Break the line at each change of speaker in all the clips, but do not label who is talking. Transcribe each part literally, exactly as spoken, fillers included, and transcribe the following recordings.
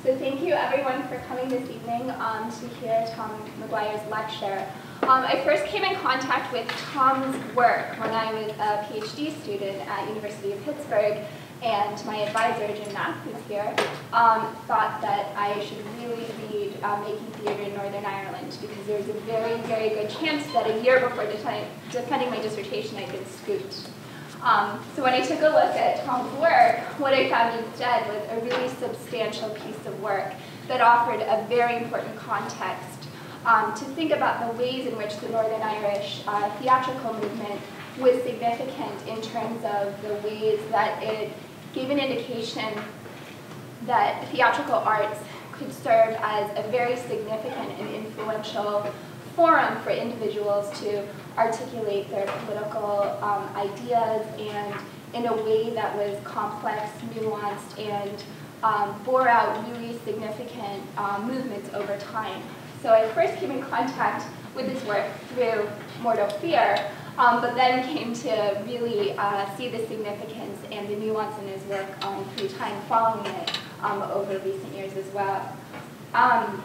So thank you everyone for coming this evening um, to hear Tom Maguire's lecture. Um, I first came in contact with Tom's work when I was a PhD student at University of Pittsburgh, and my advisor, Jim Knapp, who's here, um, thought that I should really read uh, Making Theatre in Northern Ireland, because there was a very, very good chance that a year before defending my dissertation I'd been scooped. Um, so when I took a look at Tom's work, what I found instead was a really substantial piece of work that offered a very important context um, to think about the ways in which the Northern Irish uh, theatrical movement was significant in terms of the ways that it gave an indication that theatrical arts could serve as a very significant and influential forum for individuals to articulate their political um, ideas, and in a way that was complex, nuanced, and um, bore out really significant um, movements over time. So I first came in contact with this work through Mortal Fear, um, but then came to really uh, see the significance and the nuance in his work um, through time following it um, over recent years as well. Um,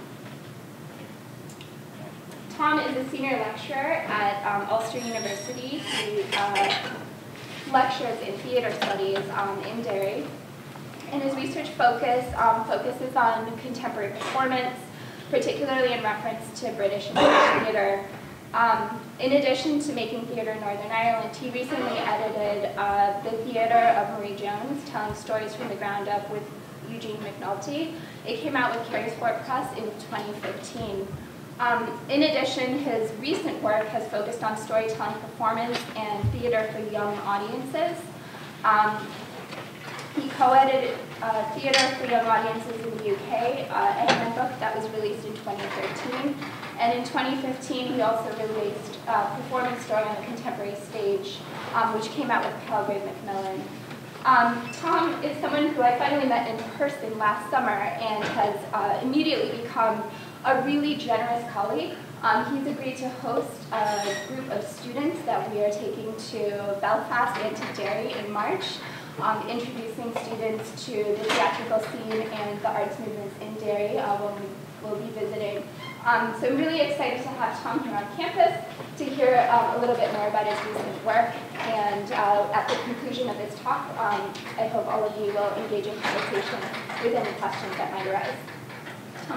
Tom is a senior lecturer at um, Ulster University. He uh, lectures in theatre studies um, in Derry. And his research focus um, focuses on contemporary performance, particularly in reference to British and British theatre. Um, in addition to Making Theatre in Northern Ireland, he recently edited uh, The Theatre of Marie Jones, Telling Stories from the Ground Up with Eugene McNulty. It came out with Carysfort Press in twenty fifteen. Um, in addition, his recent work has focused on storytelling performance and theatre for young audiences. Um, he co-edited uh, Theatre for Young Audiences in the U K, uh, a handbook that was released in twenty thirteen. And in twenty fifteen, he also released uh, Performance Story on the Contemporary Stage, um, which came out with Palgrave Macmillan. Um, Tom is someone who I finally met in person last summer and has uh, immediately become a really generous colleague. Um, he's agreed to host a group of students that we are taking to Belfast and to Derry in March, um, introducing students to the theatrical scene and the arts movements in Derry uh, when we will be visiting. Um, so I'm really excited to have Tom here on campus to hear um, a little bit more about his recent work, and uh, at the conclusion of this talk, um, I hope all of you will engage in conversation with any questions that might arise. Tom.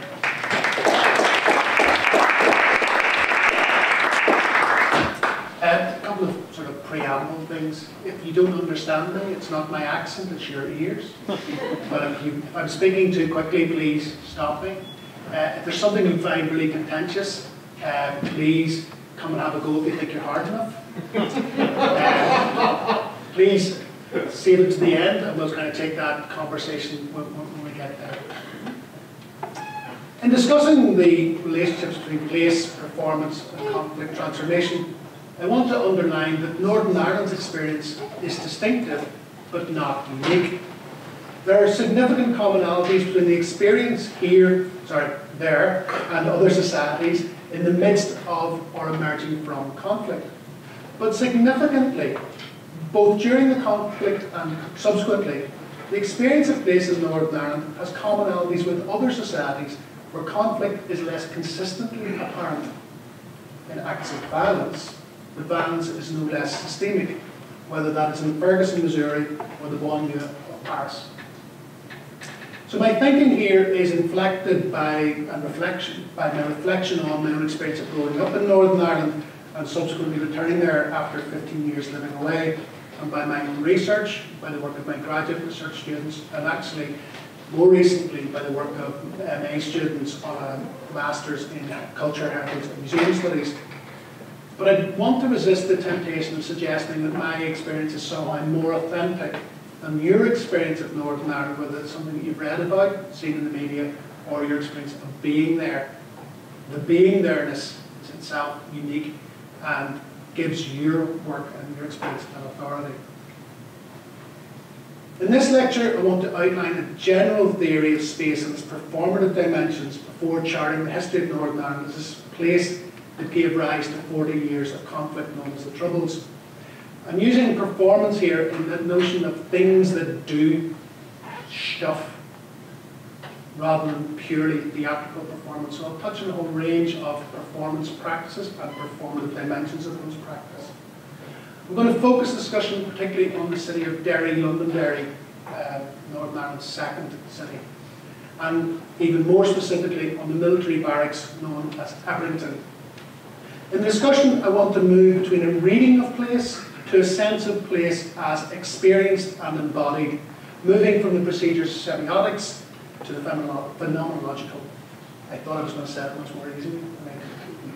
Uh, a couple of sort of preamble things. If you don't understand me, it's not my accent, it's your ears. But if, you, if I'm speaking too quickly, please stop me. Uh, if there's something you find really contentious, uh, please come and have a go if you think you're hard enough. Uh, please save it to the end, and we'll kind of take that conversation when, when we get there. In discussing the relationships between place, performance, and conflict transformation, I want to underline that Northern Ireland's experience is distinctive, but not unique. There are significant commonalities between the experience here, sorry, there, and other societies in the midst of or emerging from conflict. But significantly, both during the conflict and subsequently, the experience of place in Northern Ireland has commonalities with other societies where conflict is less consistently apparent. In acts of violence, the violence is no less systemic, whether that is in Ferguson, Missouri, or the banlieue of Paris. So my thinking here is inflected by and reflection by my reflection on my own experience of growing up in Northern Ireland and subsequently returning there after fifteen years living away, and by my own research, by the work of my graduate research students, and actually more recently by the work of M A students on a Master's in Culture, Heritage and Museum Studies. But I want to resist the temptation of suggesting that my experience is somehow more authentic than your experience of Northern Ireland, whether it's something that you've read about, seen in the media, or your experience of being there. The being there-ness is itself unique and gives your work and your experience an authority. In this lecture, I want to outline a general theory of space and its performative dimensions before charting the history of Northern Ireland as this place that gave rise to forty years of conflict known as the Troubles. I'm using performance here in the notion of things that do stuff. rather than purely theatrical performance. So I'll touch on a whole range of performance practices and performative dimensions of those practices. We're going to focus discussion particularly on the city of Derry, Londonderry, uh, Northern Ireland's second city, and even more specifically on the military barracks known as Aberdeen. In the discussion, I want to move between a reading of place to a sense of place as experienced and embodied, moving from the procedures of semiotics to the phenomenological. I thought I was going to say it much more easily than I did.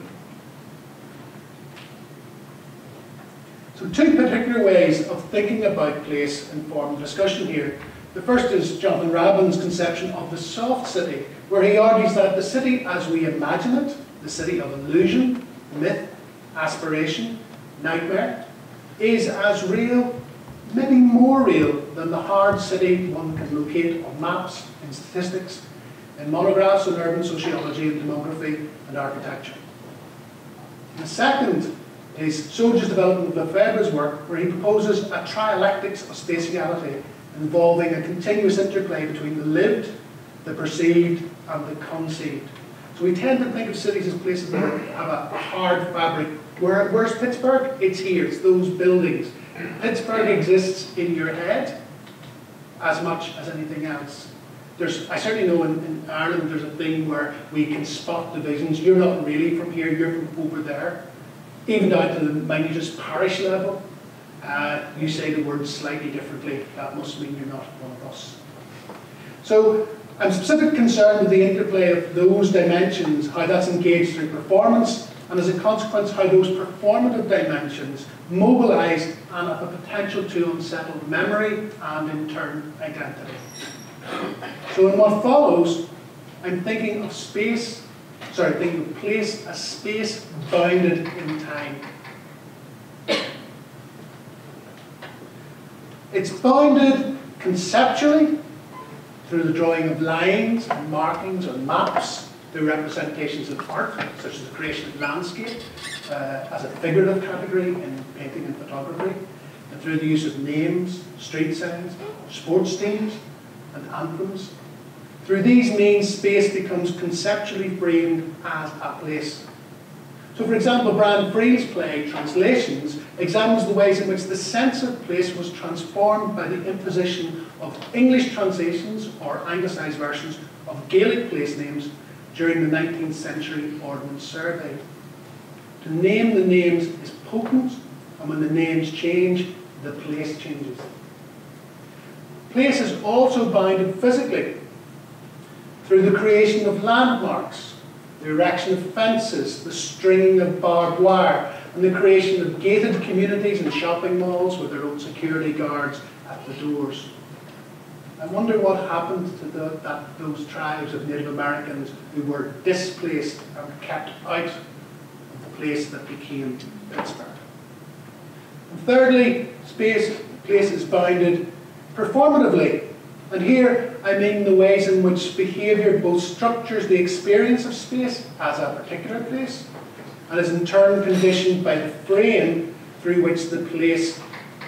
So two particular ways of thinking about place inform the discussion here. The first is Jonathan Rabin's conception of the soft city, where he argues that the city as we imagine it, the city of illusion, myth, aspiration, nightmare, is as real, maybe more real than the hard city one can locate on maps, in statistics, in monographs on urban sociology and demography and architecture. And the second is Soja's development of Lefebvre's work, where he proposes a trialectics of spatiality involving a continuous interplay between the lived, the perceived, and the conceived. So we tend to think of cities as places that have a hard fabric. Where, where's Pittsburgh? It's here, it's those buildings. Pittsburgh exists in your head as much as anything else. There's, I certainly know in, in Ireland there's a thing where we can spot divisions. You're not really from here, you're from over there. Even down to the minutest parish level, uh, you say the word slightly differently. That must mean you're not one of us. So I'm specifically concerned with the interplay of those dimensions, how that's engaged through performance, and as a consequence, how those performative dimensions mobilise and have a potential to unsettle memory and, in turn, identity. So in what follows, I'm thinking of space, sorry, thinking of place as space bounded in time. It's bounded conceptually through the drawing of lines and markings on maps, through representations of art, such as the creation of landscape uh, as a figurative category in painting and photography, and through the use of names, street signs, sports teams, and anthems. Through these means, space becomes conceptually framed as a place. So, for example, Brian Friel's play, Translations, examines the ways in which the sense of place was transformed by the imposition of English translations or anglicised versions of Gaelic place names during the nineteenth century Ordnance Survey. To name the names is potent, and when the names change, the place changes. Place is also bounded physically through the creation of landmarks, the erection of fences, the stringing of barbed wire, and the creation of gated communities and shopping malls with their own security guards at the doors. I wonder what happened to the, that, those tribes of Native Americans who were displaced and kept out of the place that became Pittsburgh. And thirdly, space, place is bounded performatively. And here I mean the ways in which behaviour both structures the experience of space as a particular place and is in turn conditioned by the frame through which the place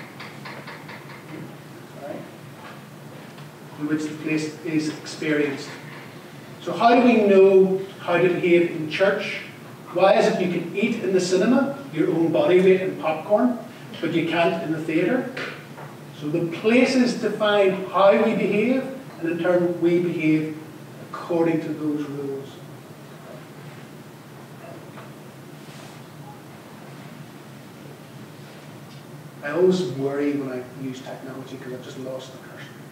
through which the place is experienced. So how do we know how to behave in church? Why is it you can eat in the cinema, your own body weight in popcorn, but you can't in the theatre? So the places define how we behave, and in turn we behave according to those rules. I always worry when I use technology because I've just lost the cursor.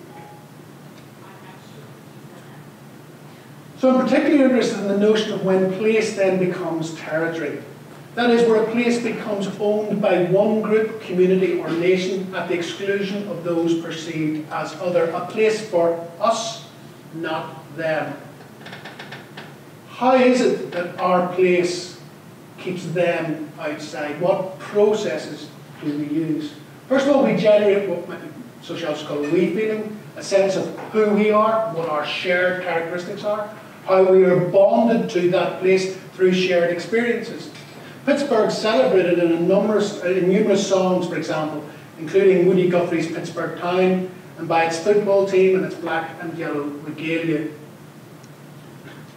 So I'm particularly interested in the notion of when place then becomes territory. That is, where a place becomes owned by one group, community, or nation at the exclusion of those perceived as other. A place for us, not them. How is it that our place keeps them outside? What processes do we use? First of all, we generate what sociologists call a we feeling, a sense of who we are, what our shared characteristics are, how we are bonded to that place through shared experiences. Pittsburgh celebrated in, a numerous, in numerous songs, for example, including Woody Guthrie's Pittsburgh Town, and by its football team and its black and yellow regalia.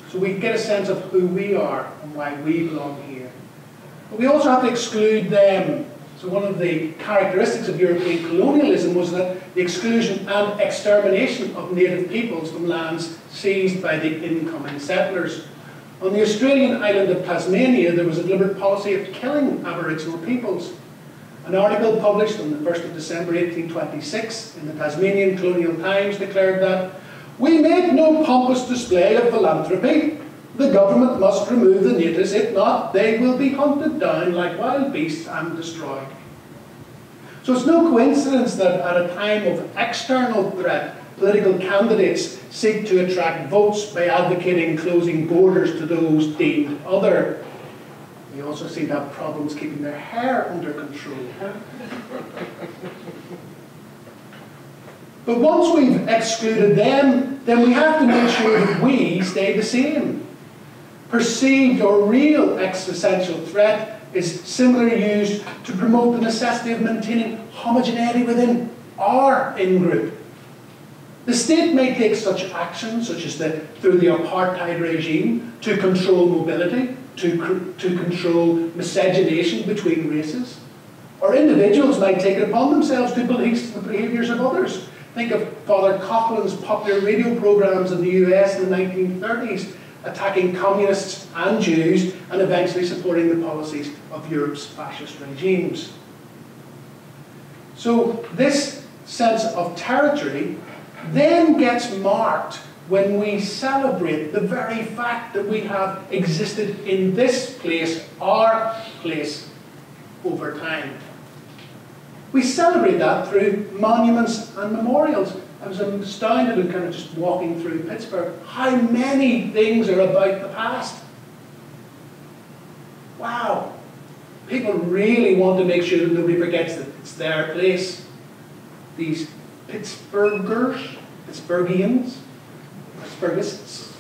So we get a sense of who we are and why we belong here. But we also have to exclude them. So one of the characteristics of European colonialism was that the exclusion and extermination of native peoples from lands seized by the incoming settlers. On the Australian island of Tasmania, there was a deliberate policy of killing Aboriginal peoples. An article published on the first of December eighteen twenty-six in the Tasmanian Colonial Times declared that we make no pompous display of philanthropy. The government must remove the natives, if not, they will be hunted down like wild beasts and destroyed. So it's no coincidence that at a time of external threat, political candidates seek to attract votes by advocating closing borders to those deemed other. They also seem to have problems keeping their hair under control. But once we've excluded them, then we have to make sure that we stay the same. Perceived or real existential threat is similarly used to promote the necessity of maintaining homogeneity within our in-group. The state may take such action, such as the, through the apartheid regime, to control mobility, to, to control miscegenation between races. Or individuals might take it upon themselves to police the behaviours of others. Think of Father Coughlin's popular radio programmes in the U S in the nineteen thirties, attacking communists and Jews and eventually supporting the policies of Europe's fascist regimes. So this sense of territory then gets marked when we celebrate the very fact that we have existed in this place, our place, over time. We celebrate that through monuments and memorials. I was astounded and kind of just walking through Pittsburgh, how many things are about the past. Wow. People really want to make sure that nobody forgets that it's their place. These Pittsburghers, Pittsburghians, Pittsburghists.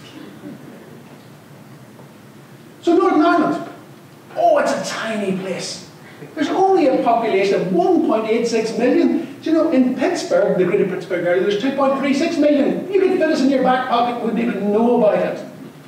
So Northern Ireland, oh, it's a tiny place. There's only a population of one point eight six million. Do you know, in Pittsburgh, the greater Pittsburgh area, there's two point three six million. You could fit us in your back pocket and wouldn't even know about it.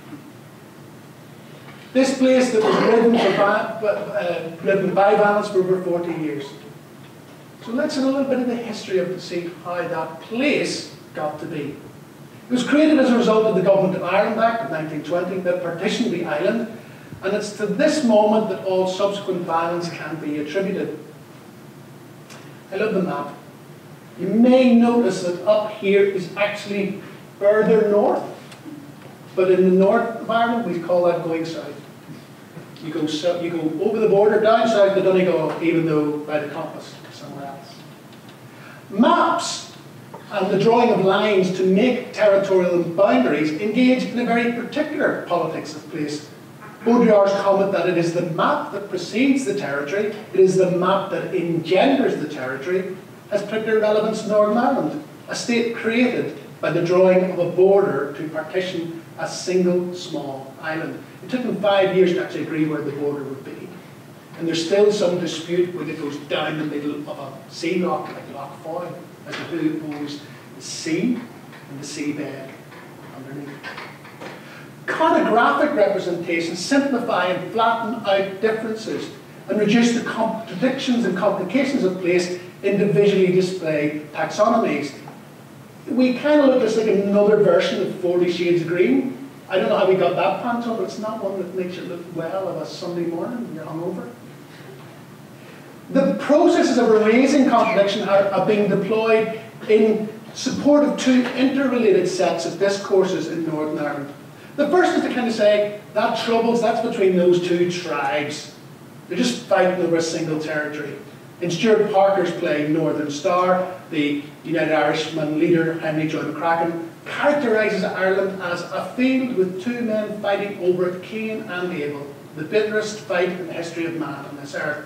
This place that was ridden, for uh, ridden by violence for over forty years. So let's have a little bit of the history of to see how that place got to be. It was created as a result of the Government of Ireland Act of nineteen twenty that partitioned the island, and it's to this moment that all subsequent violence can be attributed. I love the map. You may notice that up here is actually further north, but in the north of Ireland we call that going south. You go, so, you go over the border, down south to Donegal, even though by the compass somewhere else. Maps and the drawing of lines to make territorial boundaries engage in a very particular politics of place. Baudrillard's comment that it is the map that precedes the territory, it is the map that engenders the territory, has particular relevance in Northern Ireland, a state created by the drawing of a border to partition a single small island. It took them five years to actually agree where the border would be. And there's still some dispute when it goes down the middle of a sea lock, like Loch Foy, as to who owns the sea and the seabed underneath. Cartographic representations simplify and flatten out differences and reduce the contradictions and complications of place into visually displayed taxonomies. We kind of look at this like another version of Forty Shades of Green. I don't know how we got that pantone, but it's not one that makes you look well of a Sunday morning when you're hungover. The processes of erasing contradiction are, are being deployed in support of two interrelated sets of discourses in Northern Ireland. The first is to kind of say, that troubles, that's between those two tribes. They're just fighting over a single territory. In Stuart Parker's play Northern Star, the United Irishman leader, Henry Joy McCracken, characterises Ireland as a field with two men fighting over it, Cain and Abel, the bitterest fight in the history of man on this earth.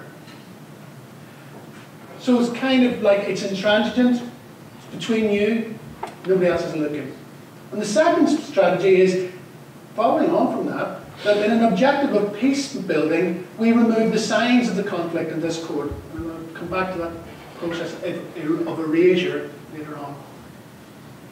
So it's kind of like it's intransigent, it's between you, nobody else is looking. And the second strategy is, following on from that, that in an objective of peace building, we remove the signs of the conflict and discord. And I'll come back to that process of erasure later on.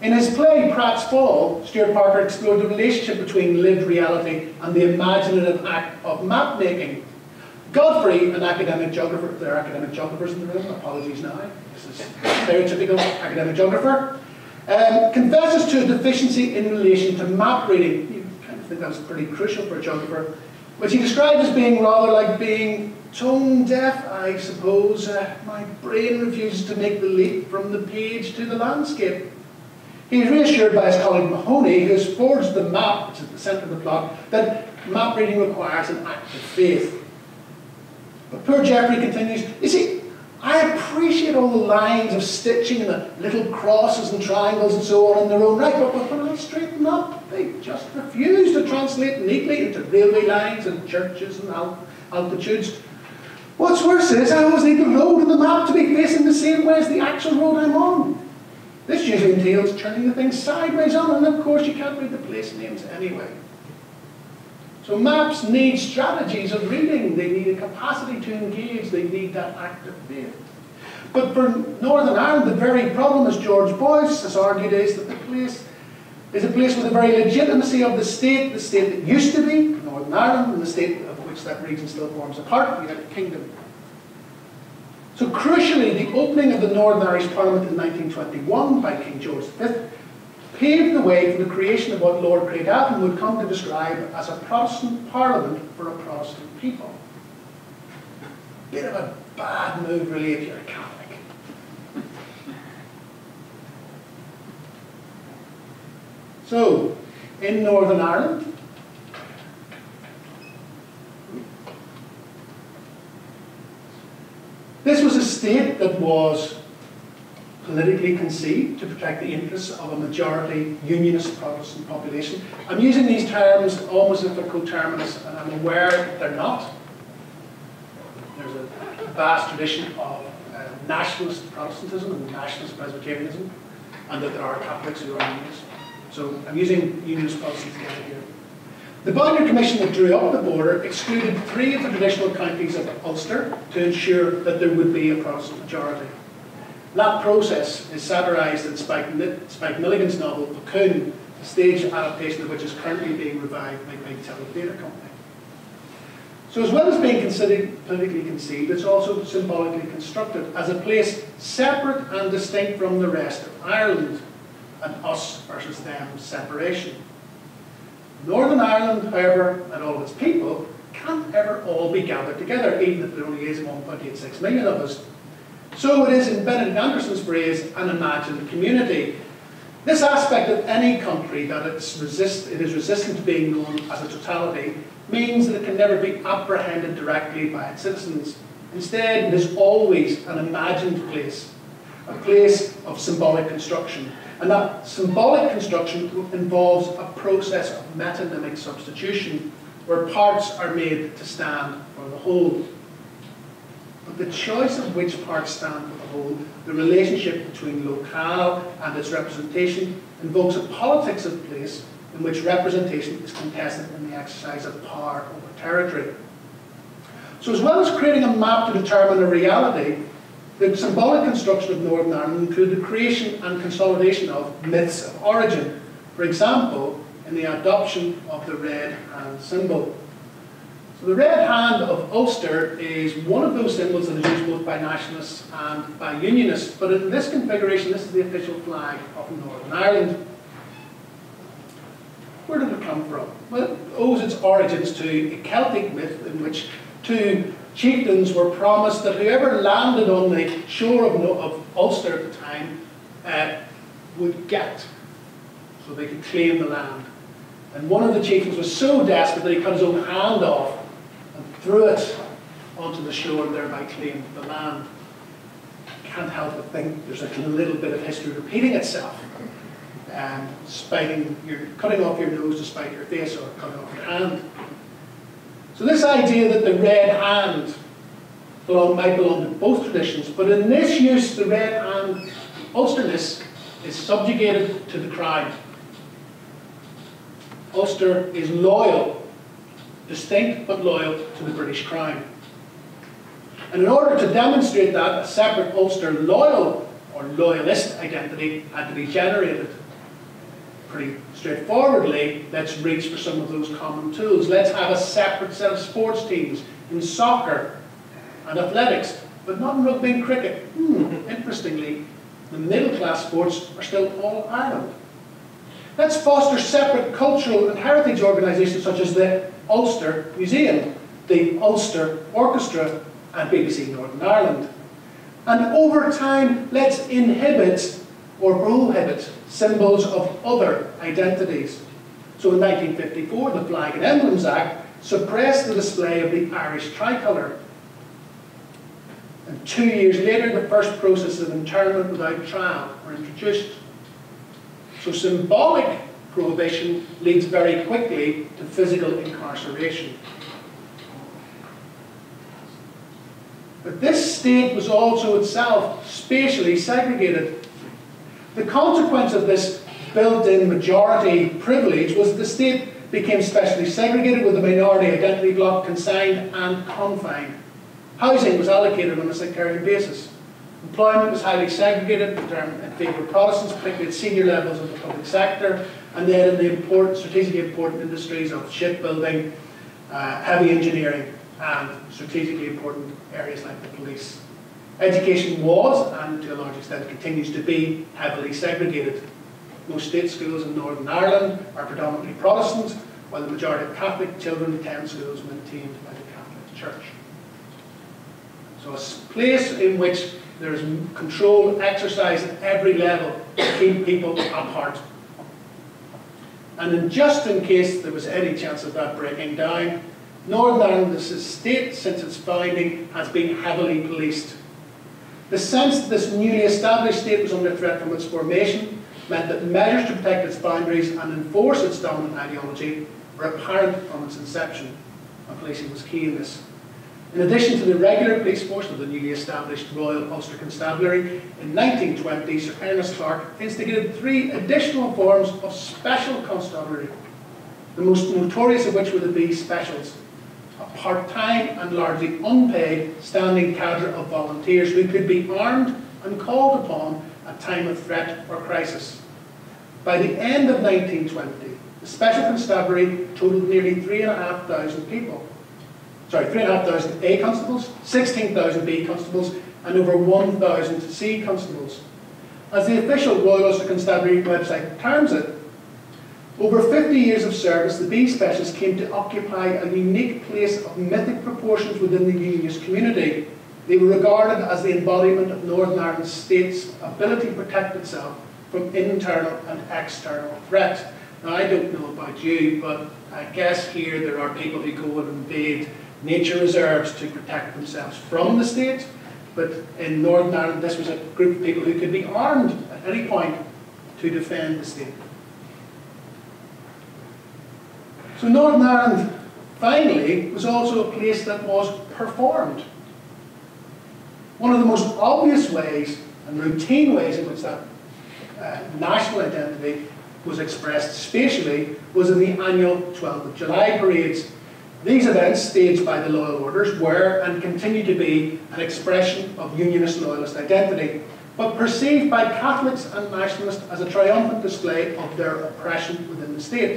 In his play, Pratt's Fall, Stuart Parker explored the relationship between lived reality and the imaginative act of map making. Godfrey, an academic geographer, there are academic geographers in the room, apologies now, this is stereotypical academic geographer, um, confesses to a deficiency in relation to map reading. You kind of think that's pretty crucial for a geographer, which he described as being rather like being tone deaf, I suppose. Uh, my brain refuses to make the leap from the page to the landscape. He is reassured by his colleague Mahoney, who has forged the map, which is at the centre of the plot, that map reading requires an act of faith. But poor Geoffrey continues, you see, I appreciate all the lines of stitching and the little crosses and triangles and so on in their own right, but when I straighten up, they just refuse to translate neatly into railway lines and churches and al altitudes. What's worse is I always need the road and the map to be facing the same way as the actual road I'm on. This usually entails turning the thing sideways on, and of course you can't read the place names anyway. So maps need strategies of reading, they need a capacity to engage, they need that act of faith. But for Northern Ireland, the very problem, as George Boyce has argued, is that the place is a place with a very legitimacy of the state, the state that used to be, Northern Ireland, and the state of which that region still forms a part, the United Kingdom. So crucially, the opening of the Northern Irish Parliament in nineteen twenty-one by King George the Fifth paved the way for the creation of what Lord Craigavon would come to describe as a Protestant Parliament for a Protestant people. Bit of a bad move, really, if you're a Catholic. So, in Northern Ireland, this was a state that was politically conceived to protect the interests of a majority unionist Protestant population. I'm using these terms almost as if they're coterminous, and I'm aware that they're not. There's a vast tradition of uh, nationalist Protestantism and nationalist Presbyterianism, and that there are Catholics who are unionists. So I'm using unionist Protestants together here. The Boundary Commission that drew up the border excluded three of the traditional counties of Ulster to ensure that there would be a Protestant majority. That process is satirised in Spike, Spike Milligan's novel Cocoon, a stage adaptation of which is currently being revived by Big Telly Theatre Company. So as well as being considered politically conceived, it's also symbolically constructed as a place separate and distinct from the rest of Ireland, and us versus them separation. Northern Ireland, however, and all of its people, can't ever all be gathered together, even if there only is one point eight six million of us. So it is, in Benedict Anderson's phrase, an imagined community. This aspect of any country that it's resist, it is resistant to being known as a totality means that it can never be apprehended directly by its citizens. Instead, it is always an imagined place, a place of symbolic construction. And that symbolic construction involves a process of metonymic substitution, where parts are made to stand for the whole. But the choice of which parts stand for the whole, the relationship between locale and its representation, invokes a politics of place in which representation is contested in the exercise of power over territory. So as well as creating a map to determine a reality, the symbolic construction of Northern Ireland included the creation and consolidation of myths of origin. For example, in the adoption of the red hand symbol. So the red hand of Ulster is one of those symbols that is used both by nationalists and by unionists, but in this configuration, this is the official flag of Northern Ireland. Where did it come from? Well, it owes its origins to a Celtic myth in which two chieftains were promised that whoever landed on the shore of, of Ulster at the time uh, would get, so they could claim the land. And one of the chieftains was so desperate that he cut his own hand off and threw it onto the shore and thereby claimed the land. Can't help but think there's a little bit of history repeating itself. Um, spiting your, cutting off your nose to spite your face, or cutting off your hand. So this idea that the red hand belong, might belong to both traditions, but in this use the red hand, Ulsterness, is subjugated to the crown. Ulster is loyal, distinct but loyal to the British Crown. And in order to demonstrate that, a separate Ulster loyal or loyalist identity had to be generated. pretty straightforwardly, let's reach for some of those common tools. Let's have a separate set of sports teams in soccer and athletics, but not in rugby and cricket. Hmm, interestingly, the middle class sports are still all Ireland. Let's foster separate cultural and heritage organisations such as the Ulster Museum, the Ulster Orchestra and B B C Northern Ireland. And over time, let's inhibit or prohibit symbols of other identities. So in nineteen fifty-four, the Flag and Emblems Act suppressed the display of the Irish tricolour. And two years later, the first processes of internment without trial were introduced. So symbolic prohibition leads very quickly to physical incarceration. But this state was also itself spatially segregated. The consequence of this built-in majority privilege was that the state became specially segregated with the minority identity block consigned and confined. Housing was allocated on a sectarian basis. Employment was highly segregated in favour of Protestants, particularly at senior levels of the public sector, and then in the important, strategically important industries of shipbuilding, uh, heavy engineering, and strategically important areas like the police. Education was, and to a large extent continues to be, heavily segregated. Most state schools in Northern Ireland are predominantly Protestant, while the majority of Catholic children attend schools maintained by the Catholic Church. So a place in which there is control exercised at every level to keep people apart. And then just in case there was any chance of that breaking down, Northern Ireland as a state since its founding has been heavily policed. The sense that this newly established state was under threat from its formation meant that measures to protect its boundaries and enforce its dominant ideology were apparent from its inception, and policing was key in this. In addition to the regular police force of the newly established Royal Ulster Constabulary, in nineteen twenty, Sir Ernest Clark instigated three additional forms of special constabulary, the most notorious of which were the B Specials, a part-time and largely unpaid standing cadre of volunteers who could be armed and called upon at time of threat or crisis. By the end of nineteen twenty, the Special Constabulary totaled nearly three and a half thousand people. Sorry, three and a half thousand A constables, sixteen thousand B constables, and over one thousand C constables. As the official Royal Ulster Constabulary website terms it, over fifty years of service, the B Specials came to occupy a unique place of mythic proportions within the Unionist community. They were regarded as the embodiment of Northern Ireland state's ability to protect itself from internal and external threat. Now, I don't know about you, but I guess here there are people who go and invade nature reserves to protect themselves from the state, but in Northern Ireland this was a group of people who could be armed at any point to defend the state. So Northern Ireland, finally, was also a place that was performed. One of the most obvious ways and routine ways in which that uh, national identity was expressed spatially was in the annual twelfth of July parades. These events, staged by the Loyal Orders, were and continue to be an expression of Unionist loyalist identity, but perceived by Catholics and nationalists as a triumphant display of their oppression within the state.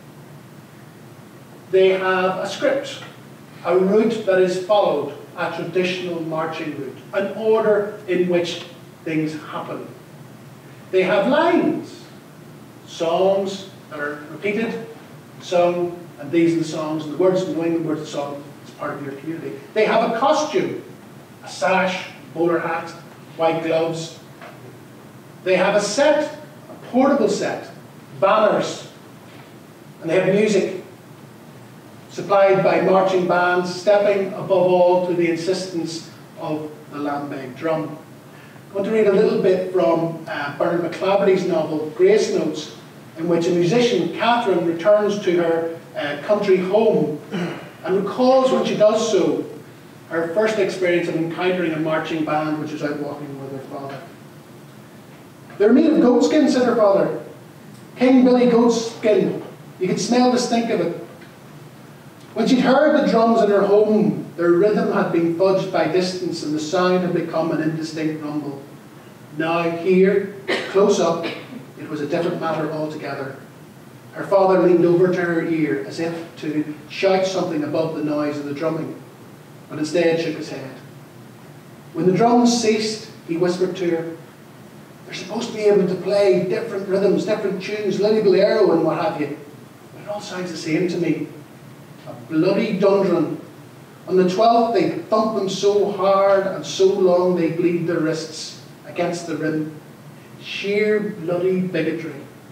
They have a script, a route that is followed, a traditional marching route, an order in which things happen. They have lines, songs that are repeated, sung, and these are the songs, and the words, knowing the words of the song is part of your community. They have a costume, a sash, bowler hat, white gloves. They have a set, a portable set, banners, and they have music supplied by marching bands, stepping above all to the insistence of the lambeg drum. I want to read a little bit from uh, Bernard McClaverty's novel, Grace Notes, in which a musician, Catherine, returns to her uh, country home and recalls when she does so her first experience of encountering a marching band which was out walking with her father. "They're made of goatskin," said her father. "King Billy goatskin. You could smell the stink of it." When she'd heard the drums in her home, their rhythm had been fudged by distance and the sound had become an indistinct rumble. Now here, close up, it it was a different matter altogether. Her father leaned over to her ear as if to shout something above the noise of the drumming, but instead shook his head. When the drums ceased, he whispered to her, "They're supposed to be able to play different rhythms, different tunes, Lily Bolero and what have you. But it all sounds the same to me. A bloody dundrum. On the twelfth they thump them so hard and so long they bleed their wrists against the rim. Sheer bloody bigotry."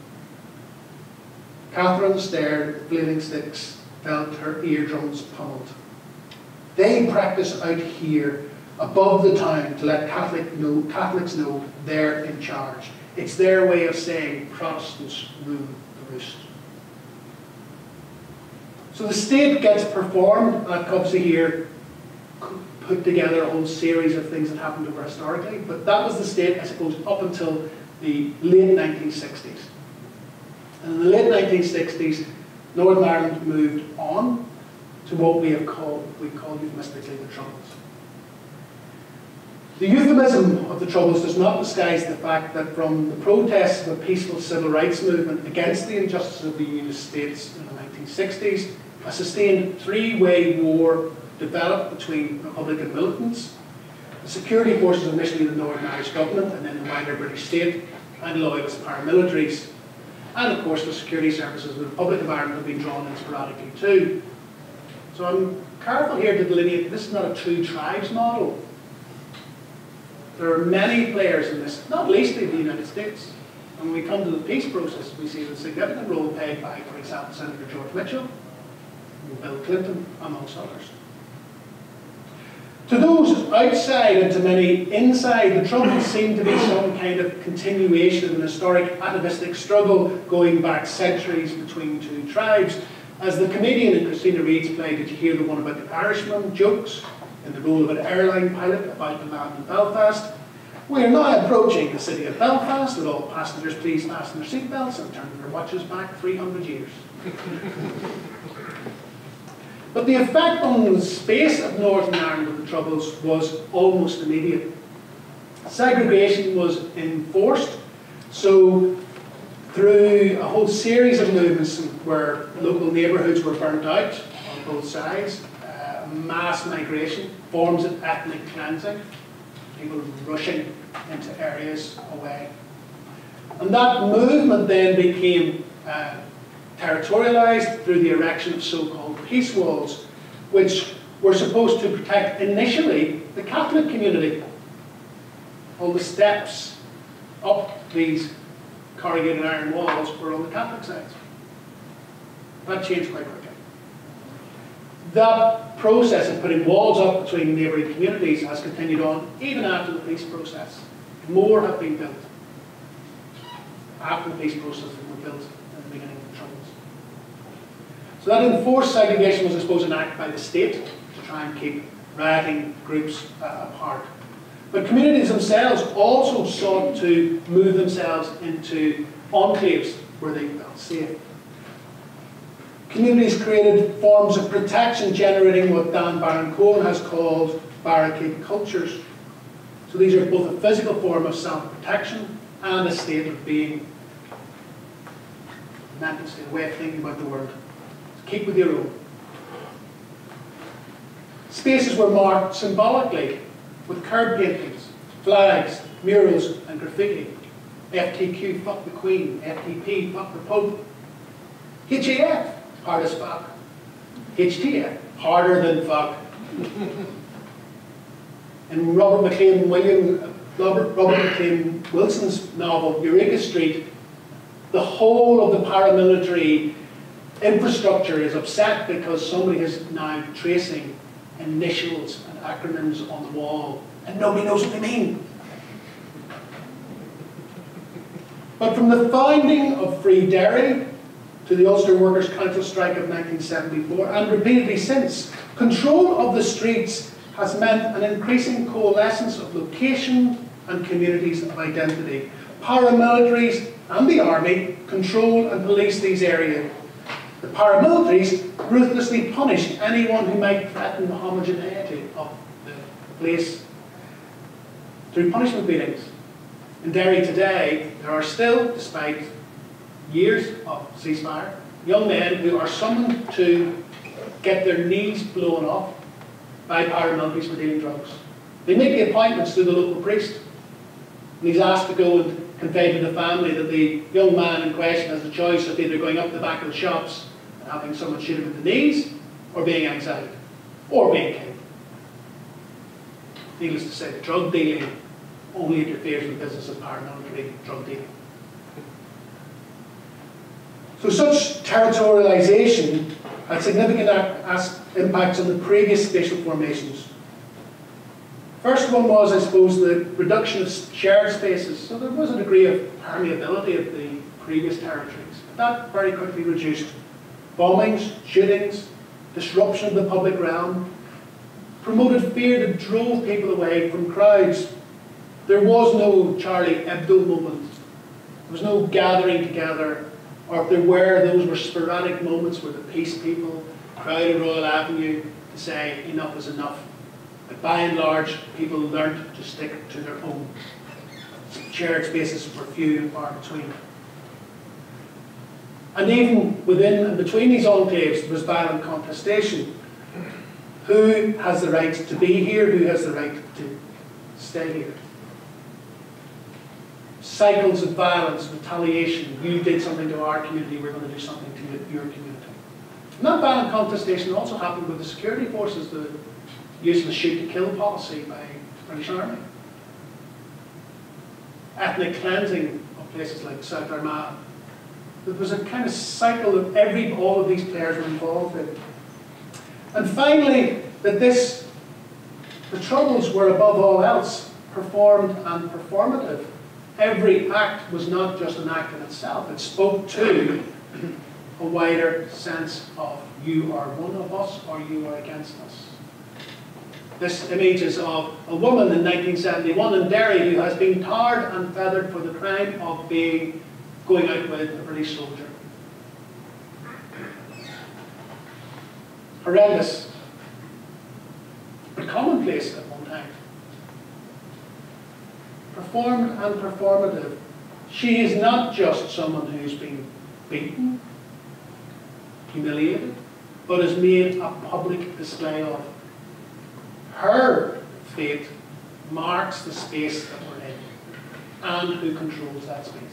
Catherine stared at the flaming sticks, felt her eardrums pummeled. "They practice out here, above the town, to let Catholic know, Catholics know they're in charge. It's their way of saying Protestants rule the roost." So the state gets performed, and Cubsy here put together a whole series of things that happened over historically, but that was the state, I suppose, up until the late nineteen sixties. And in the late nineteen sixties, Northern Ireland moved on to what we have called, we call euphemistically the Troubles. The euphemism of the Troubles does not disguise the fact that from the protests of a peaceful civil rights movement against the injustice of the Unionist states in the nineteen sixties, a sustained three-way war developed between Republican militants, the security forces, initially the Northern Irish government and then the wider British state, and loyalist paramilitaries. And of course the security services of the Republic of Ireland have been drawn in sporadically too. So I'm careful here to delineate this is not a true tribes model. There are many players in this, not least in the United States. And when we come to the peace process, we see the significant role played by, for example, Senator George Mitchell, and Bill Clinton, amongst others. To those outside and to many inside, the Troubles seem to be some kind of continuation of an historic atavistic struggle going back centuries between two tribes. As the comedian in Christina Reid's play, Did You Hear the One About the Irishman, jokes in the role of an airline pilot about the land in Belfast, we are now approaching the city of Belfast. Would all passengers please fasten their seatbelts and turn their watches back three hundred years. But the effect on the space of Northern Ireland of the Troubles was almost immediate. Segregation was enforced, so through a whole series of movements where local neighbourhoods were burnt out on both sides, uh, mass migration, forms of ethnic cleansing, people rushing into areas away. And that movement then became uh, territorialised through the erection of so-called peace walls, which were supposed to protect initially the Catholic community. All the steps up these corrugated iron walls were on the Catholic sides. That changed quite quickly. That process of putting walls up between neighbouring communities has continued on even after the peace process. More have been built after the peace process than were built in the beginning of the Troubles. So that enforced segregation was, I suppose, an act by the state to try and keep rioting groups uh, apart. But communities themselves also sought to move themselves into enclaves where they felt safe. Communities created forms of protection, generating what Dan Baron-Cohen has called barricade cultures. So these are both a physical form of self-protection and a state of being. Mental state, a way of thinking about the world. So keep with your own. Spaces were marked symbolically with curb paintings, flags, murals, and graffiti. F T Q, fuck the Queen. F T P, fuck the Pope. H A F, hard as fuck. H T F, harder than fuck. In Robert McLean William, Robert, Robert McLean Wilson's novel Eureka Street, the whole of the paramilitary infrastructure is upset because somebody is now tracing initials and acronyms on the wall, and nobody knows what they mean. But from the founding of Free Derry to the Ulster Workers' Council strike of nineteen seventy-four, and repeatedly since, control of the streets has meant an increasing coalescence of location and communities of identity. Paramilitaries and the army control and police these areas. The paramilitaries ruthlessly punish anyone who might threaten the homogeneity of the place through punishment beatings, In Derry today, there are still, despite years of ceasefire, young men who are summoned to get their knees blown off by paramilitaries for dealing drugs. They make the appointments to the local priest, and he's asked to go and convey to the family that the young man in question has a choice of either going up the back of the shops and having someone shoot him in the knees, or being exiled, or being killed. Needless to say, drug dealing only interferes with the business of paramilitary drug dealing. So such territorialisation had significant impacts on the previous spatial formations. First one was, I suppose, the reduction of shared spaces. So there was a degree of permeability of the previous territories. But that very quickly reduced. Bombings, shootings, disruption of the public realm, promoted fear that drove people away from crowds. There was no Charlie Hebdo moment. There was no gathering together, or if there were, those were sporadic moments where the peace people crowded Royal Avenue to say enough is enough. But by and large, people learned to stick to their own. Shared spaces were few and far between. And even within and between these enclaves, there was violent contestation. Who has the right to be here? Who has the right to stay here? Cycles of violence, retaliation. You did something to our community, we're going to do something to your community. And that violent contestation also happened with the security forces, the use of the shoot-to-kill policy by the British Army. Ethnic cleansing of places like South Armagh. There was a kind of cycle that every, all of these players were involved in. And finally, that this, the Troubles were above all else performed and performative. Every act was not just an act in itself. It spoke to a wider sense of you are one of us or you are against us. This image is of a woman in nineteen seventy-one in Derry who has been tarred and feathered for the crime of being going out with a British soldier. Horrendous, but commonplace at one time. Performed and performative. She is not just someone who's been beaten, humiliated, but has made a public display of. Her fate marks the space that we're in, and who controls that space.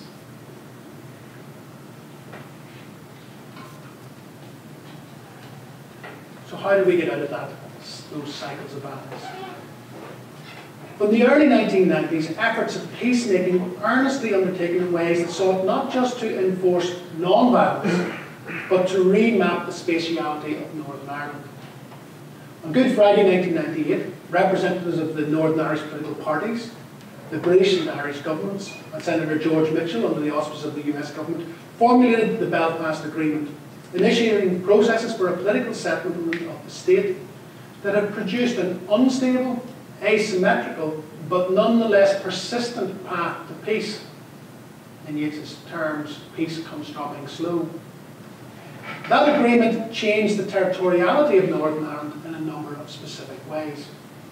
So how do we get out of that, those cycles of violence? From the early nineteen nineties, efforts of peacemaking were earnestly undertaken in ways that sought not just to enforce non-violence, but to remap the spatiality of Northern Ireland. On Good Friday nineteen ninety-eight, representatives of the Northern Irish political parties, the British and Irish governments, and Senator George Mitchell, under the auspices of the U S government, formulated the Belfast Agreement, initiating processes for a political settlement of the state that had produced an unstable, asymmetrical, but nonetheless persistent path to peace. In Yeats's terms, peace comes dropping slow. That agreement changed the territoriality of Northern Ireland in a number of specific ways.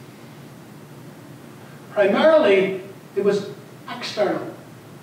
Primarily, it was external.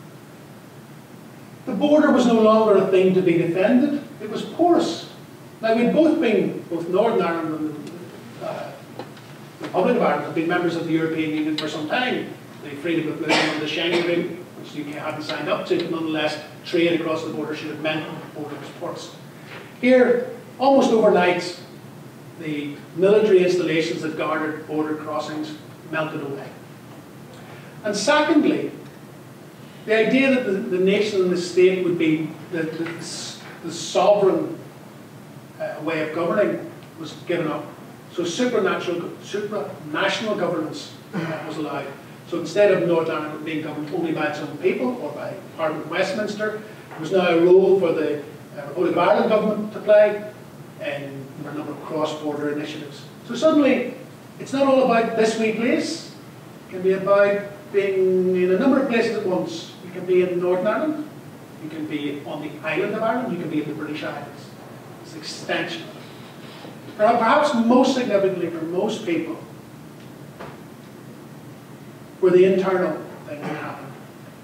The border was no longer a thing to be defended, it was porous. Now, we'd both been, both Northern Ireland and uh, the Republic of Ireland have been members of the European Union for some time. The freedom of movement under the Schengen Agreement, which the U K hadn't signed up to, but nonetheless, trade across the border should have meant that the border was porous. Here, almost overnight, the military installations that guarded border crossings melted away. And secondly, the idea that the, the nation and the state would be the, the, the sovereign uh, way of governing was given up. So supernatural, supranational governance uh, was allowed. So instead of Northern Ireland being governed only by its own people or by Parliament of Westminster, there was now a role for the uh, Republic of Ireland government to play in a number of cross-border initiatives. So suddenly, it's not all about this wee place. It can be about being in a number of places at once. You can be in Northern Ireland, you can be on the island of Ireland, you can be in the British Isles. It's an extension of it. Perhaps most significantly for most people, were the internal things that happened.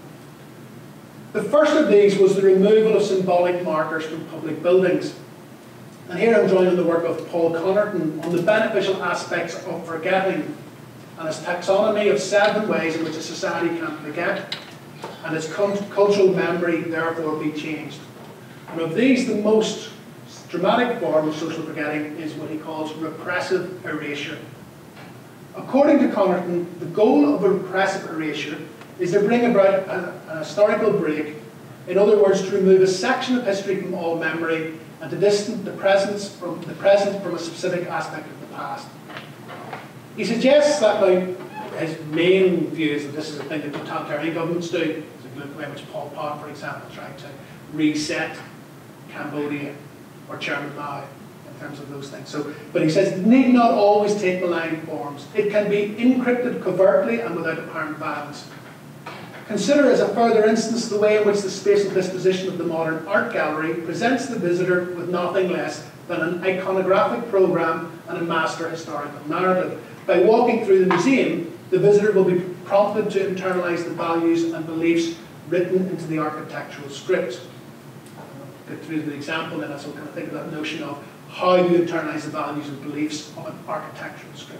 The first of these was the removal of symbolic markers from public buildings. And here I'm drawing on the work of Paul Connerton on the beneficial aspects of forgetting and his taxonomy of seven ways in which a society can forget and its cultural memory therefore be changed. And of these, the most dramatic form of social forgetting is what he calls repressive erasure. According to Connerton, the goal of a repressive erasure is to bring about a, a historical break, in other words, to remove a section of history from all memory and to distance the present from, the present from a specific aspect of the past. He suggests that now, his main view is that this is a thing that totalitarian governments do. It's a look way which Pol Pot, for example, tried to reset Cambodia or Chairman Mao in terms of those things. So, but he says it need not always take malign forms. It can be encrypted covertly and without apparent violence. Consider as a further instance the way in which the spatial disposition of the modern art gallery presents the visitor with nothing less than an iconographic program and a master historical narrative. By walking through the museum, the visitor will be prompted to internalise the values and beliefs written into the architectural script. I'll get through the example, then I sort of kind of think of that notion of how you internalise the values and beliefs of an architectural script.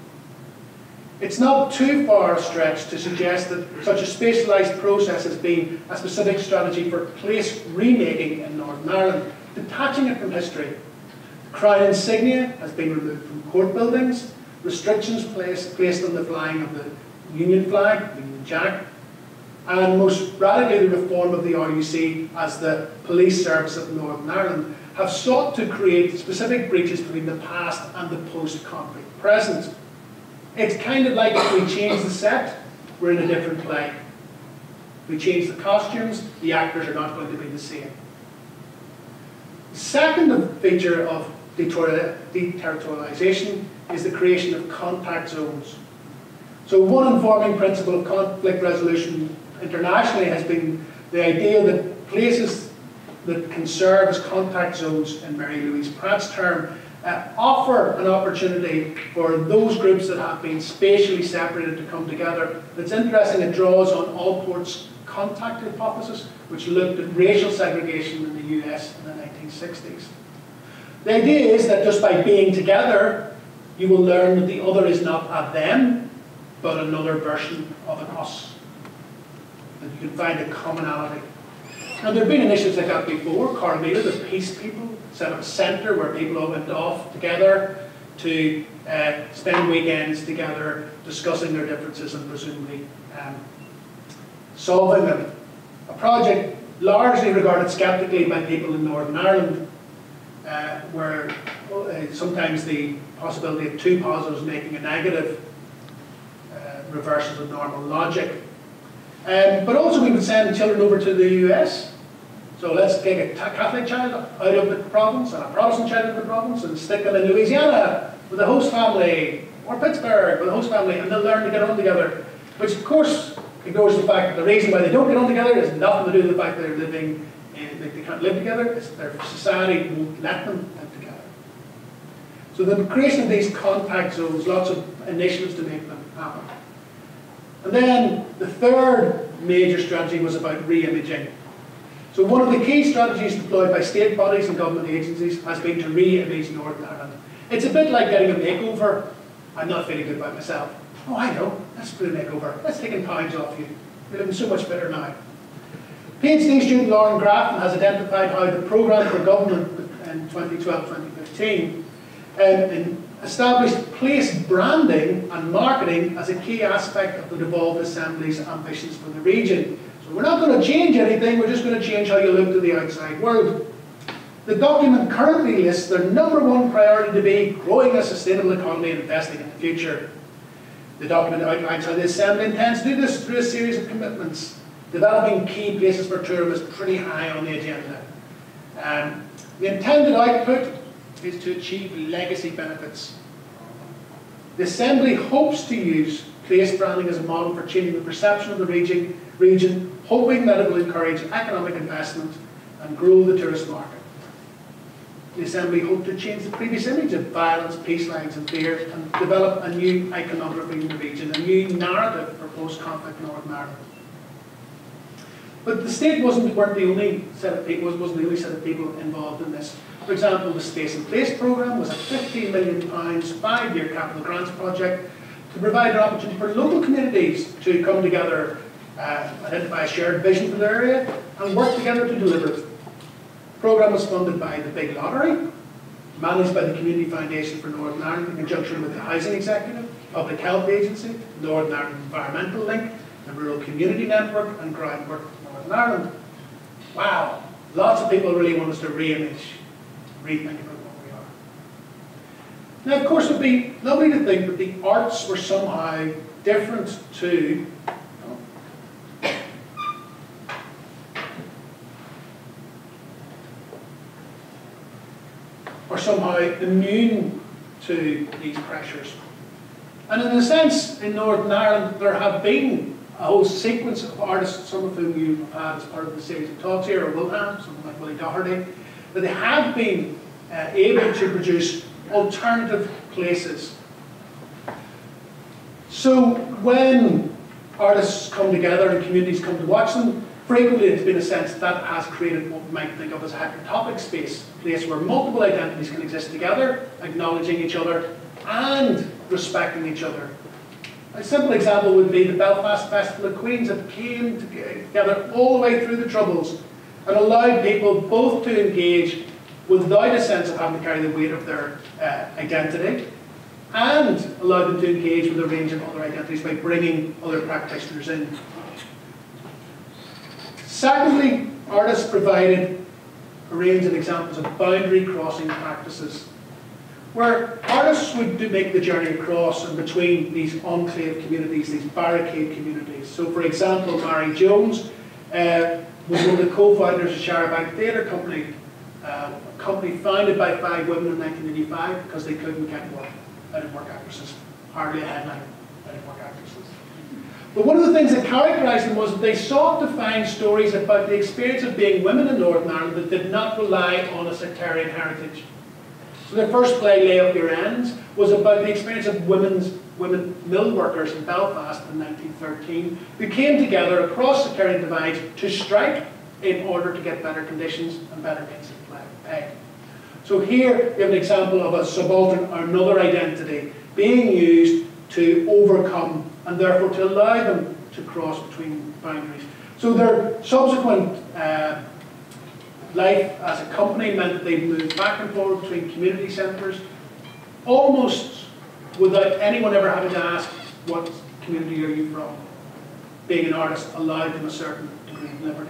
It's not too far a stretch to suggest that such a spatialised process has been a specific strategy for place remaking in Northern Ireland, detaching it from history. The crown insignia has been removed from court buildings, restrictions placed, placed on the flying of the Union flag, the Union Jack, and most radically the reform of the R U C as the police service of Northern Ireland have sought to create specific breaches between the past and the post-conflict present. It's kind of like if we change the set, we're in a different play. If we change the costumes, the actors are not going to be the same. The second feature of deterritorialisation is the creation of contact zones. So one informing principle of conflict resolution internationally has been the idea that places that can serve as contact zones, in Mary Louise Pratt's term, uh, offer an opportunity for those groups that have been spatially separated to come together. It's interesting, it draws on Allport's contact hypothesis, which looked at racial segregation in the U S in the nineteen sixties. The idea is that just by being together, you will learn that the other is not a them, but another version of an us. That you can find a commonality. Now, there have been initiatives like that before. Carmela, the Peace People, set up a centre where people all went off together to uh, spend weekends together, discussing their differences and presumably um, solving them. A project largely regarded sceptically by people in Northern Ireland, uh, where uh, sometimes the possibility of two positives making a negative uh, reverses of normal logic. Um, but also we would send children over to the U S. So let's take a Catholic child out of the province and a Protestant child out of the province and stick them in Louisiana with a host family, or Pittsburgh with a host family, and they'll learn to get on together. Which of course ignores the fact that the reason why they don't get on together is nothing to do with the fact that they're living, in, that they can't live together. It's their society won't let them live together. So the creation of these contact zones, lots of initiatives to make them happen. And then the third major strategy was about re-imaging. So one of the key strategies deployed by state bodies and government agencies has been to re-image Northern Ireland. It's a bit like getting a makeover. I'm not feeling good about myself. Oh, I know, let's do a makeover. Let's take pounds off you. You're looking so much better now. PhD student Lauren Grafton has identified how the programme for government in twenty twelve twenty fifteen um, established place branding and marketing as a key aspect of the devolved assembly's ambitions for the region. So we're not going to change anything, we're just going to change how you look to the outside world. The document currently lists their number one priority to be growing a sustainable economy and investing in the future. The document outlines how the Assembly intends to do this through a series of commitments. Developing key places for tourism is pretty high on the agenda. Um, the intended output is to achieve legacy benefits. The Assembly hopes to use place branding as a model for changing the perception of the region, region, hoping that it will encourage economic investment and grow the tourist market. The Assembly hope to change the previous image of violence, peace lines and fear and develop a new iconography in the region, a new narrative for post-conflict Northern Ireland. But the state wasn't, weren't the only set of people, wasn't the only set of people involved in this. For example, the Space and Place programme was a fifteen million pounds five-year capital grants project to provide an opportunity for local communities to come together, uh, identify a shared vision for their area, and work together to deliver it. The programme was funded by the Big Lottery, managed by the Community Foundation for Northern Ireland in conjunction with the Housing Executive, Public Health Agency, Northern Ireland Environmental Link, the Rural Community Network, and Groundwork Northern Ireland. Wow, lots of people really want us to re-image, rethink about what we are. Now, of course, it would be lovely to think that the arts were somehow different to or somehow immune to these pressures. And in a sense, in Northern Ireland, there have been a whole sequence of artists, some of whom you have had as part of the series of talks here, or will have, someone like Willie Doherty, that they have been uh, able to produce alternative places. So when artists come together and communities come to watch them, frequently it's been a sense that has created what we might think of as a heterotopic space, a place where multiple identities can exist together, acknowledging each other and respecting each other. A simple example would be the Belfast Festival of Queens that came together all the way through the Troubles and allowed people both to engage without a sense of having to carry the weight of their uh, identity, and allowed them to engage with a range of other identities by bringing other practitioners in. Secondly, artists provided a range of examples of boundary crossing practices, where artists would do make the journey across and between these enclave communities, these barricade communities. So, for example, Mary Jones uh, was one of the co-founders of Sharabank Theatre Company, uh, a company founded by five women in nineteen eighty-five because they couldn't get work. They didn't work actresses, hardly a headliner, they didn't work actresses. But one of the things that characterised them was that they sought to find stories about the experience of being women in Northern Ireland that did not rely on a sectarian heritage. So their first play, Lay Up Your Ends, was about the experience of women's, women mill workers in Belfast in nineteen thirteen, who came together across sectarian divides to strike in order to get better conditions and better means of pay. So here we have an example of a subaltern or another identity being used to overcome and therefore to allow them to cross between boundaries. So their subsequent uh, life as a company meant that they moved back and forth between community centres, almost without anyone ever having to ask, what community are you from? Being an artist allowed them a certain degree of liberty.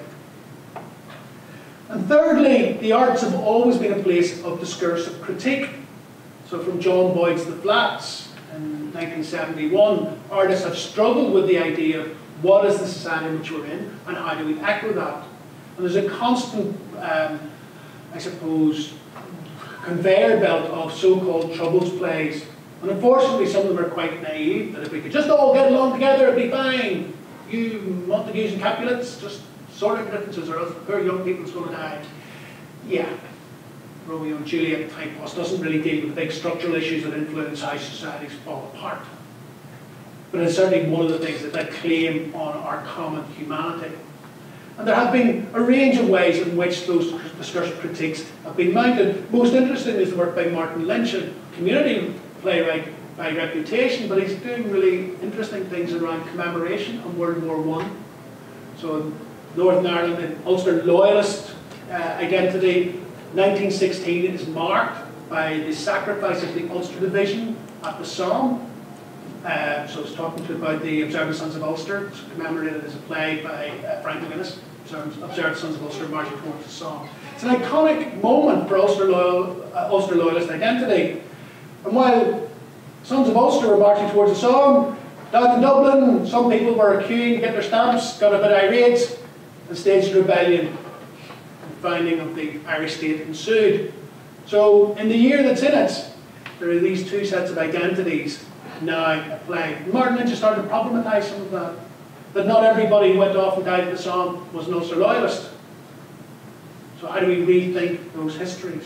And thirdly, the arts have always been a place of discursive critique. So from John Boyd's The Flats in nineteen seventy-one, artists have struggled with the idea of what is the society in which we're in and how do we echo that. And there's a constant, um, I suppose, conveyor belt of so-called Troubles plays. And unfortunately, some of them are quite naive, that if we could just all get along together, it'd be fine. You Montagues and Capulets, just sort out differences, or else the poor young people's going to die. Yeah, Romeo and Juliet typos doesn't really deal with the big structural issues that influence how societies fall apart. But it's certainly one of the things that, that claim on our common humanity. And there have been a range of ways in which those discursive critiques have been mounted. Most interesting is the work by Martin Lynch, a community playwright by reputation, but he's doing really interesting things around commemoration of World War One. So Northern Ireland and Ulster loyalist uh, identity, nineteen sixteen is marked by the sacrifice of the Ulster division at the Somme. Uh, so it's talking to about the Observant Sons of Ulster. It's commemorated as a play by uh, Frank McGuinness, Observant Sons of Ulster marching towards the Somme. It's an iconic moment for Ulster, loyal, uh, Ulster loyalist identity. And while Sons of Ulster were marching towards the Somme, down in Dublin, some people were queuing to get their stamps, got a bit irate, and staged a rebellion. The founding of the Irish state ensued. So in the year that's in it, there are these two sets of identities now at play. Martin Lynch started to problematise some of that. That not everybody who went off and died at the Somme was an Ulster loyalist. So how do we rethink those histories?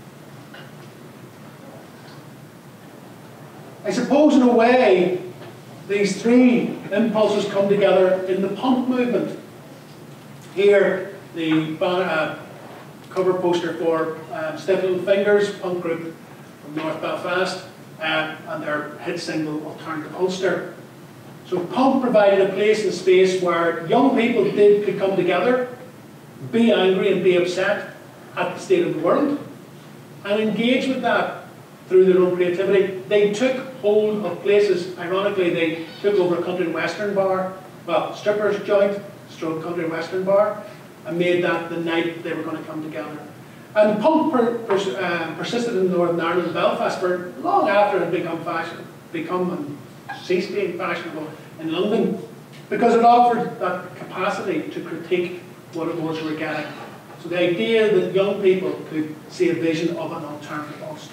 I suppose in a way, these three impulses come together in the punk movement. Here, the uh, cover poster for um, Stiff Little Fingers, punk group from North Belfast, uh, and their hit single, Alternative Ulster. So punk provided a place and space where young people did could come together, be angry and be upset at the state of the world, and engage with that through their own creativity. They took hold of places. Ironically, they took over a country and western bar, well, strippers joint, stroke country and western bar, and made that the night they were going to come together. And punk per, per, uh, persisted in Northern Ireland and Belfast for long after it had become fashion, become and ceased being fashionable in London, because it offered that capacity to critique what it was we were getting. So the idea that young people could see a vision of an alternative Ulster.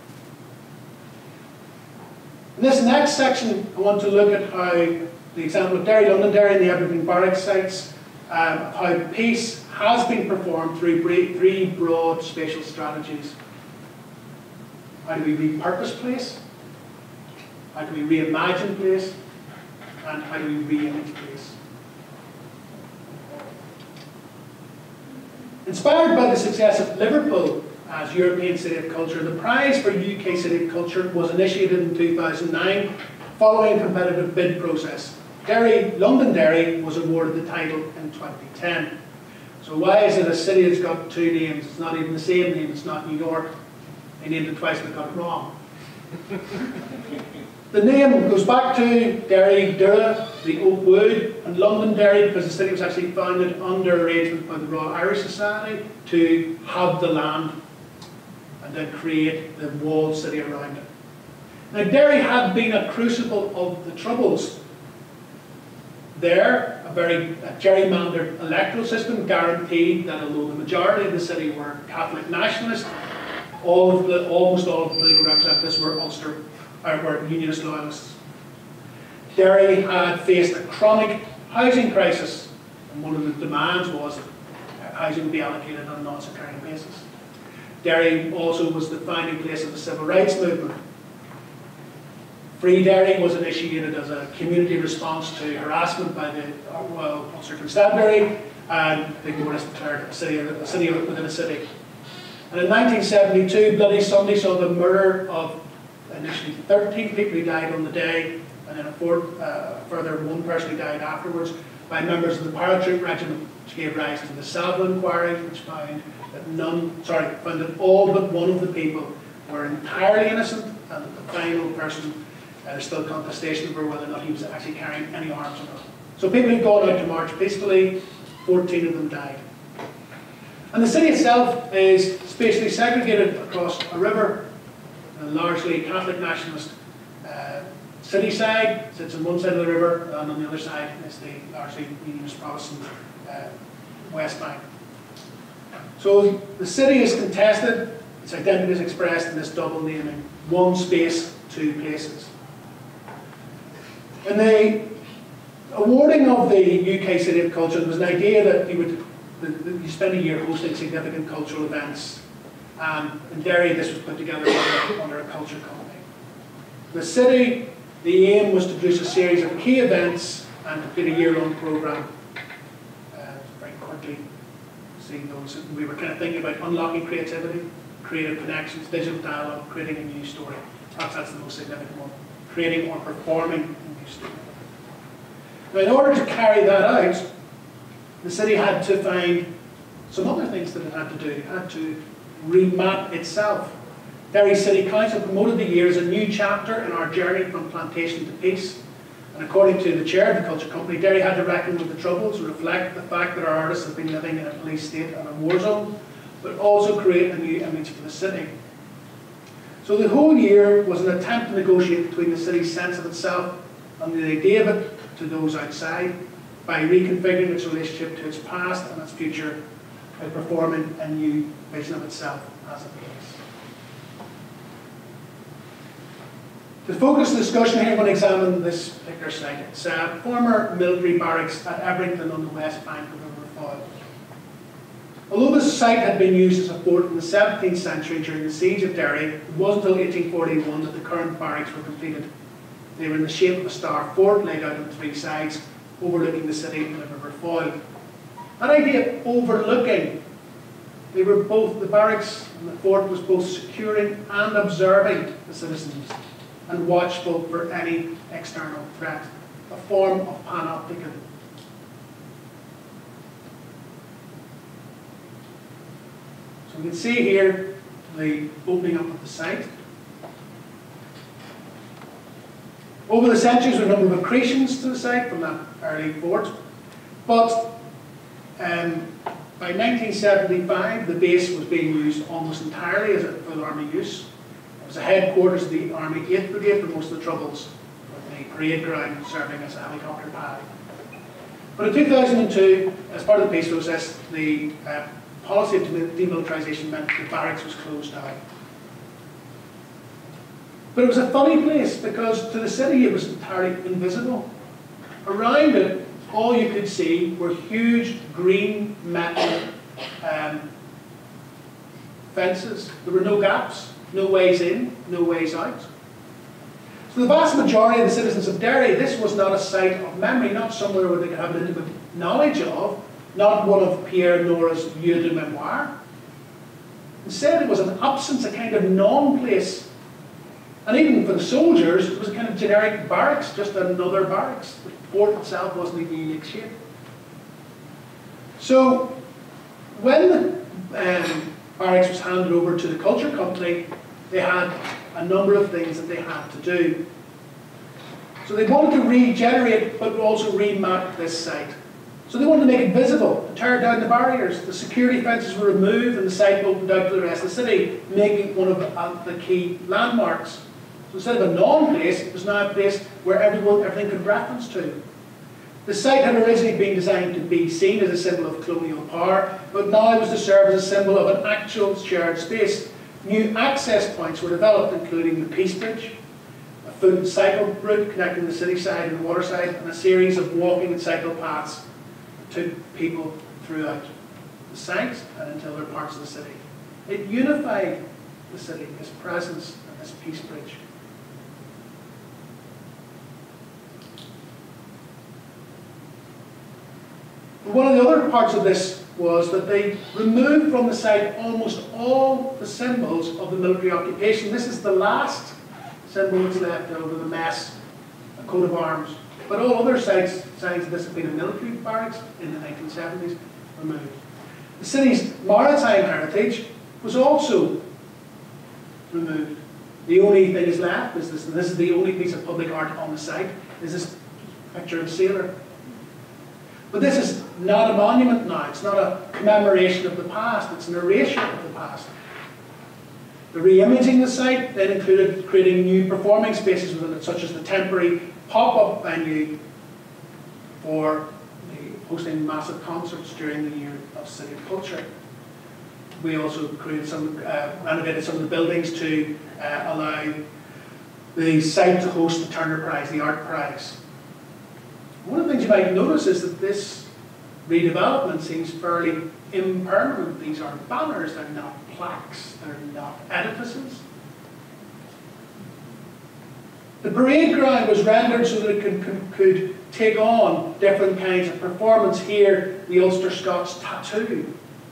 In this next section, I want to look at how the example of Derry, Londonderry, and the Evergreen Barracks sites, um, of how peace has been performed through three broad spatial strategies. How do we repurpose place? How do we reimagine place? And how do we re-image place? Inspired by the success of Liverpool as European City of Culture, the prize for U K City of Culture was initiated in two thousand nine following a competitive bid process. Derry, Londonderry was awarded the title in twenty ten. So why is it a city that's got two names? It's not even the same name, it's not New York. They named it twice but got it wrong. The name goes back to Derry, Dura, the oak wood, and Londonderry because the city was actually founded under arrangement by the Royal Irish Society to have the land and then create the walled city around it. Now Derry had been a crucible of the Troubles. There, a very a gerrymandered electoral system guaranteed that although the majority of the city were Catholic nationalists, all of the, almost all of the political representatives were Ulster, or were Unionist loyalists. Derry had faced a chronic housing crisis, and one of the demands was that housing be allocated on a non-sectarian basis. Derry also was the founding place of the civil rights movement. Free Derry was initiated as a community response to harassment by the well, Ulster Constabulary, and the was declared a city, a city within a city. And in nineteen seventy-two, Bloody Sunday saw the murder of initially thirteen people who died on the day, and then a fourth, uh, further one person who died afterwards by members of the paratroop regiment, which gave rise to the Savile inquiry, which found that none, sorry, found that all but one of the people were entirely innocent, and that the final person, uh, there's still contestation over whether or not he was actually carrying any arms or not. So people who'd gone out to march peacefully, fourteen of them died. And the city itself is spatially segregated across a river, a largely Catholic nationalist uh, city side sits on one side of the river, and on the other side is the largely Unionist Protestant uh, West Bank. So the city is contested, its identity is expressed in this double naming, one space, two places. In the awarding of the U K City of Culture, there was an idea that you would that you spend a year hosting significant cultural events. And in Derry, this was put together under, under a culture company. The city, the aim was to produce a series of key events and complete a year-long programme. Uh, very quickly, seeing those, we were kind of thinking about unlocking creativity, creative connections, digital dialogue, creating a new story. Perhaps that's the most significant one. Creating or performing a new story. Now, in order to carry that out, the city had to find some other things that it had to do. It had to remap itself. Derry City Council promoted the year as a new chapter in our journey from plantation to peace. And according to the chair of the culture company, Derry had to reckon with the Troubles, reflect the fact that our artists have been living in a police state and a war zone, but also create a new image for the city. So the whole year was an attempt to negotiate between the city's sense of itself and the idea of it to those outside, by reconfiguring its relationship to its past and its future, by performing a new vision of itself as a place. To focus the discussion here, I'm going to examine this particular site. It's a former military barracks at Everington on the west bank of the River Foyle. Although this site had been used as a fort in the seventeenth century during the siege of Derry, it wasn't until eighteen forty-one that the current barracks were completed. They were in the shape of a star fort laid out on three sides, overlooking the city and the River Foyle. That idea of overlooking, they were both, the barracks and the fort was both securing and observing the citizens and watchful for any external threat, a form of panopticon. So we can see here the opening up of the site. Over the centuries, there were a number of accretions to the site from that early fort, but um, by nineteen seventy-five, the base was being used almost entirely as a full army use. It was the headquarters of the Army eighth Brigade for most of the Troubles, with the parade ground serving as a helicopter pad. But in two thousand two, as part of the peace process, the uh, policy of demilitarisation meant the barracks was closed down. But it was a funny place because to the city it was entirely invisible. Around it, all you could see were huge green metal um, fences. There were no gaps, no ways in, no ways out. So the vast majority of the citizens of Derry, this was not a site of memory, not somewhere where they could have an intimate knowledge of, not one of Pierre Nora's lieux de mémoire. Instead, it was an absence, a kind of non-place. And even for the soldiers, it was a kind of generic barracks, just another barracks. The fort itself wasn't even a unique shape. So, when the um, barracks was handed over to the culture company, they had a number of things that they had to do. So they wanted to regenerate, but also remap this site. So they wanted to make it visible, tear down the barriers. The security fences were removed and the site opened out to the rest of the city, making it one of the, uh, the key landmarks. So instead of a non-place, it was now a place where everyone, everything could reference to. The site had originally been designed to be seen as a symbol of colonial power, but now it was to serve as a symbol of an actual shared space. New access points were developed, including the Peace Bridge, a foot and cycle route connecting the city side and the water side, and a series of walking and cycle paths that took people throughout the site and into other parts of the city. It unified the city, its presence and this Peace Bridge. One of the other parts of this was that they removed from the site almost all the symbols of the military occupation. This is the last symbol that's left over the mess, a coat of arms. But all other sites, signs of this have been in military barracks in the nineteen seventies, removed. The city's maritime heritage was also removed. The only thing is left is this, and this is the only piece of public art on the site, is this picture of a sailor. But this is not a monument now, it's not a commemoration of the past, it's an erasure of the past. The re-imaging the site then included creating new performing spaces within it, such as the temporary pop-up venue for the hosting massive concerts during the year of City of Culture. We also created some, uh, renovated some of the buildings to uh, allow the site to host the Turner Prize, the Art Prize. One of the things you might notice is that this redevelopment seems fairly impermanent. These are banners, they're not plaques, they're not edifices. The parade ground was rendered so that it could, could, could take on different kinds of performance. Here, the Ulster Scots tattoo.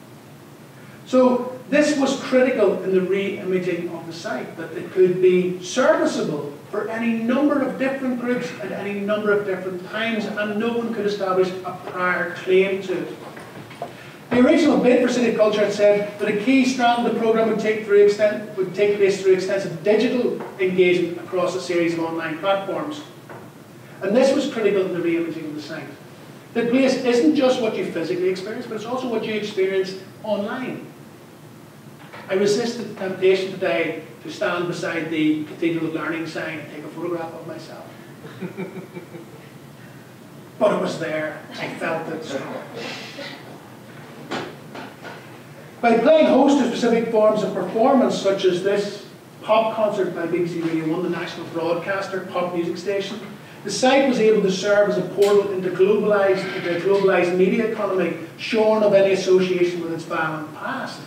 So this was critical in the re-imaging of the site, that it could be serviceable for any number of different groups at any number of different times, and no one could establish a prior claim to it. The original bid for City of Culture had said that a key strand of the programme would take, through extent, would take place through extensive digital engagement across a series of online platforms. And this was critical in the re-imaging of the site. The place isn't just what you physically experience, but it's also what you experience online. I resisted the temptation today to stand beside the Cathedral of Learning sign and take a photograph of myself. But it was there. I felt it. So. By playing host to specific forms of performance, such as this pop concert by B B C Radio one, the national broadcaster, pop music station, the site was able to serve as a portal into, globalized, into a globalised media economy, shorn of any association with its violent past.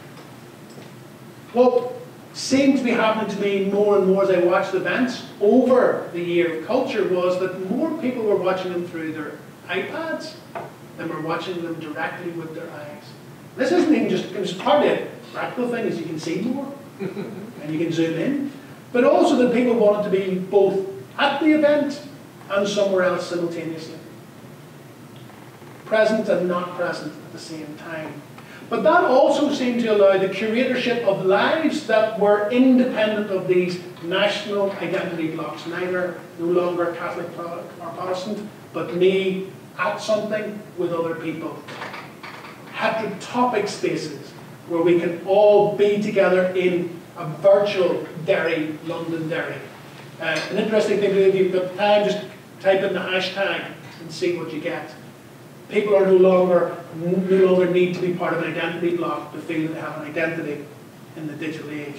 What seemed to be happening to me more and more as I watched events over the year of culture was that more people were watching them through their iPads, then we're watching them directly with their eyes. This isn't even just, it's partly a practical thing, is you can see more, and you can zoom in, but also that people wanted to be both at the event and somewhere else simultaneously. Present and not present at the same time. But that also seemed to allow the curatorship of lives that were independent of these national identity blocks, neither no longer Catholic or Protestant, but me at something with other people. Heterotopic spaces where we can all be together in a virtual Derry, London Derry. Uh, an interesting thing to do, if you've got time, just type in the hashtag and see what you get. People are no longer, no longer need to be part of an identity block to feel they have an identity in the digital age.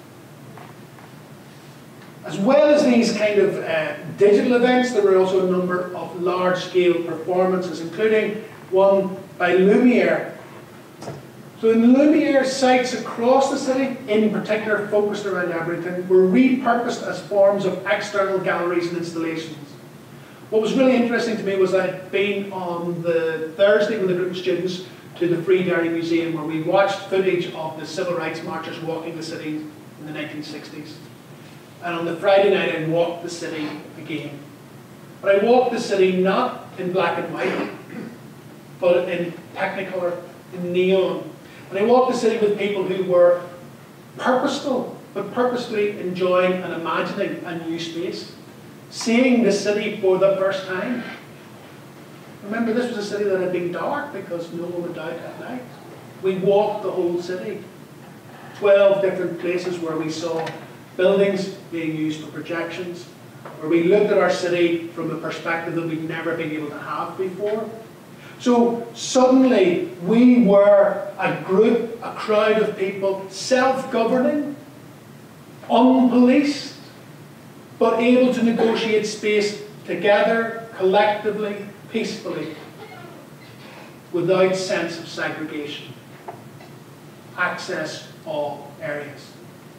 As well as these kind of uh, digital events, there were also a number of large-scale performances, including one by Lumiere. So in Lumiere, sites across the city, in particular focused around Aberdeen, were repurposed as forms of external galleries and installations. What was really interesting to me was I'd been on the Thursday with a group of students to the Free Derry Museum, where we watched footage of the civil rights marchers walking the city in the nineteen sixties. And on the Friday night I walked the city again. But I walked the city not in black and white, but in Technicolor, in neon. And I walked the city with people who were purposeful, but purposefully enjoying and imagining a new space. Seeing the city for the first time. Remember, this was a city that had been dark because no one went out at night. We walked the whole city. Twelve different places where we saw buildings being used for projections, where we looked at our city from a perspective that we'd never been able to have before. So suddenly we were a group, a crowd of people, self-governing, unpoliced, but able to negotiate space together, collectively, peacefully, without sense of segregation. Access all areas.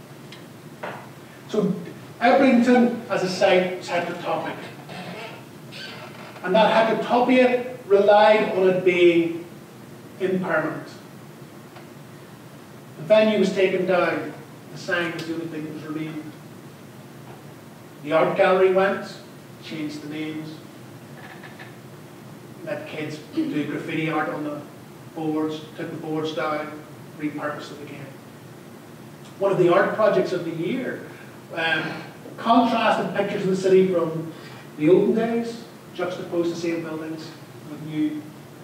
So Aberdeen as a site was heterotopic. And that heterotopia relied on it being impermanent. The venue was taken down. The sign was the only thing that was remained. The art gallery went, changed the names, let kids do graffiti art on the boards, took the boards down, repurposed it again. One of the art projects of the year um, contrasted pictures of the city from the olden days, juxtaposed the same buildings with new.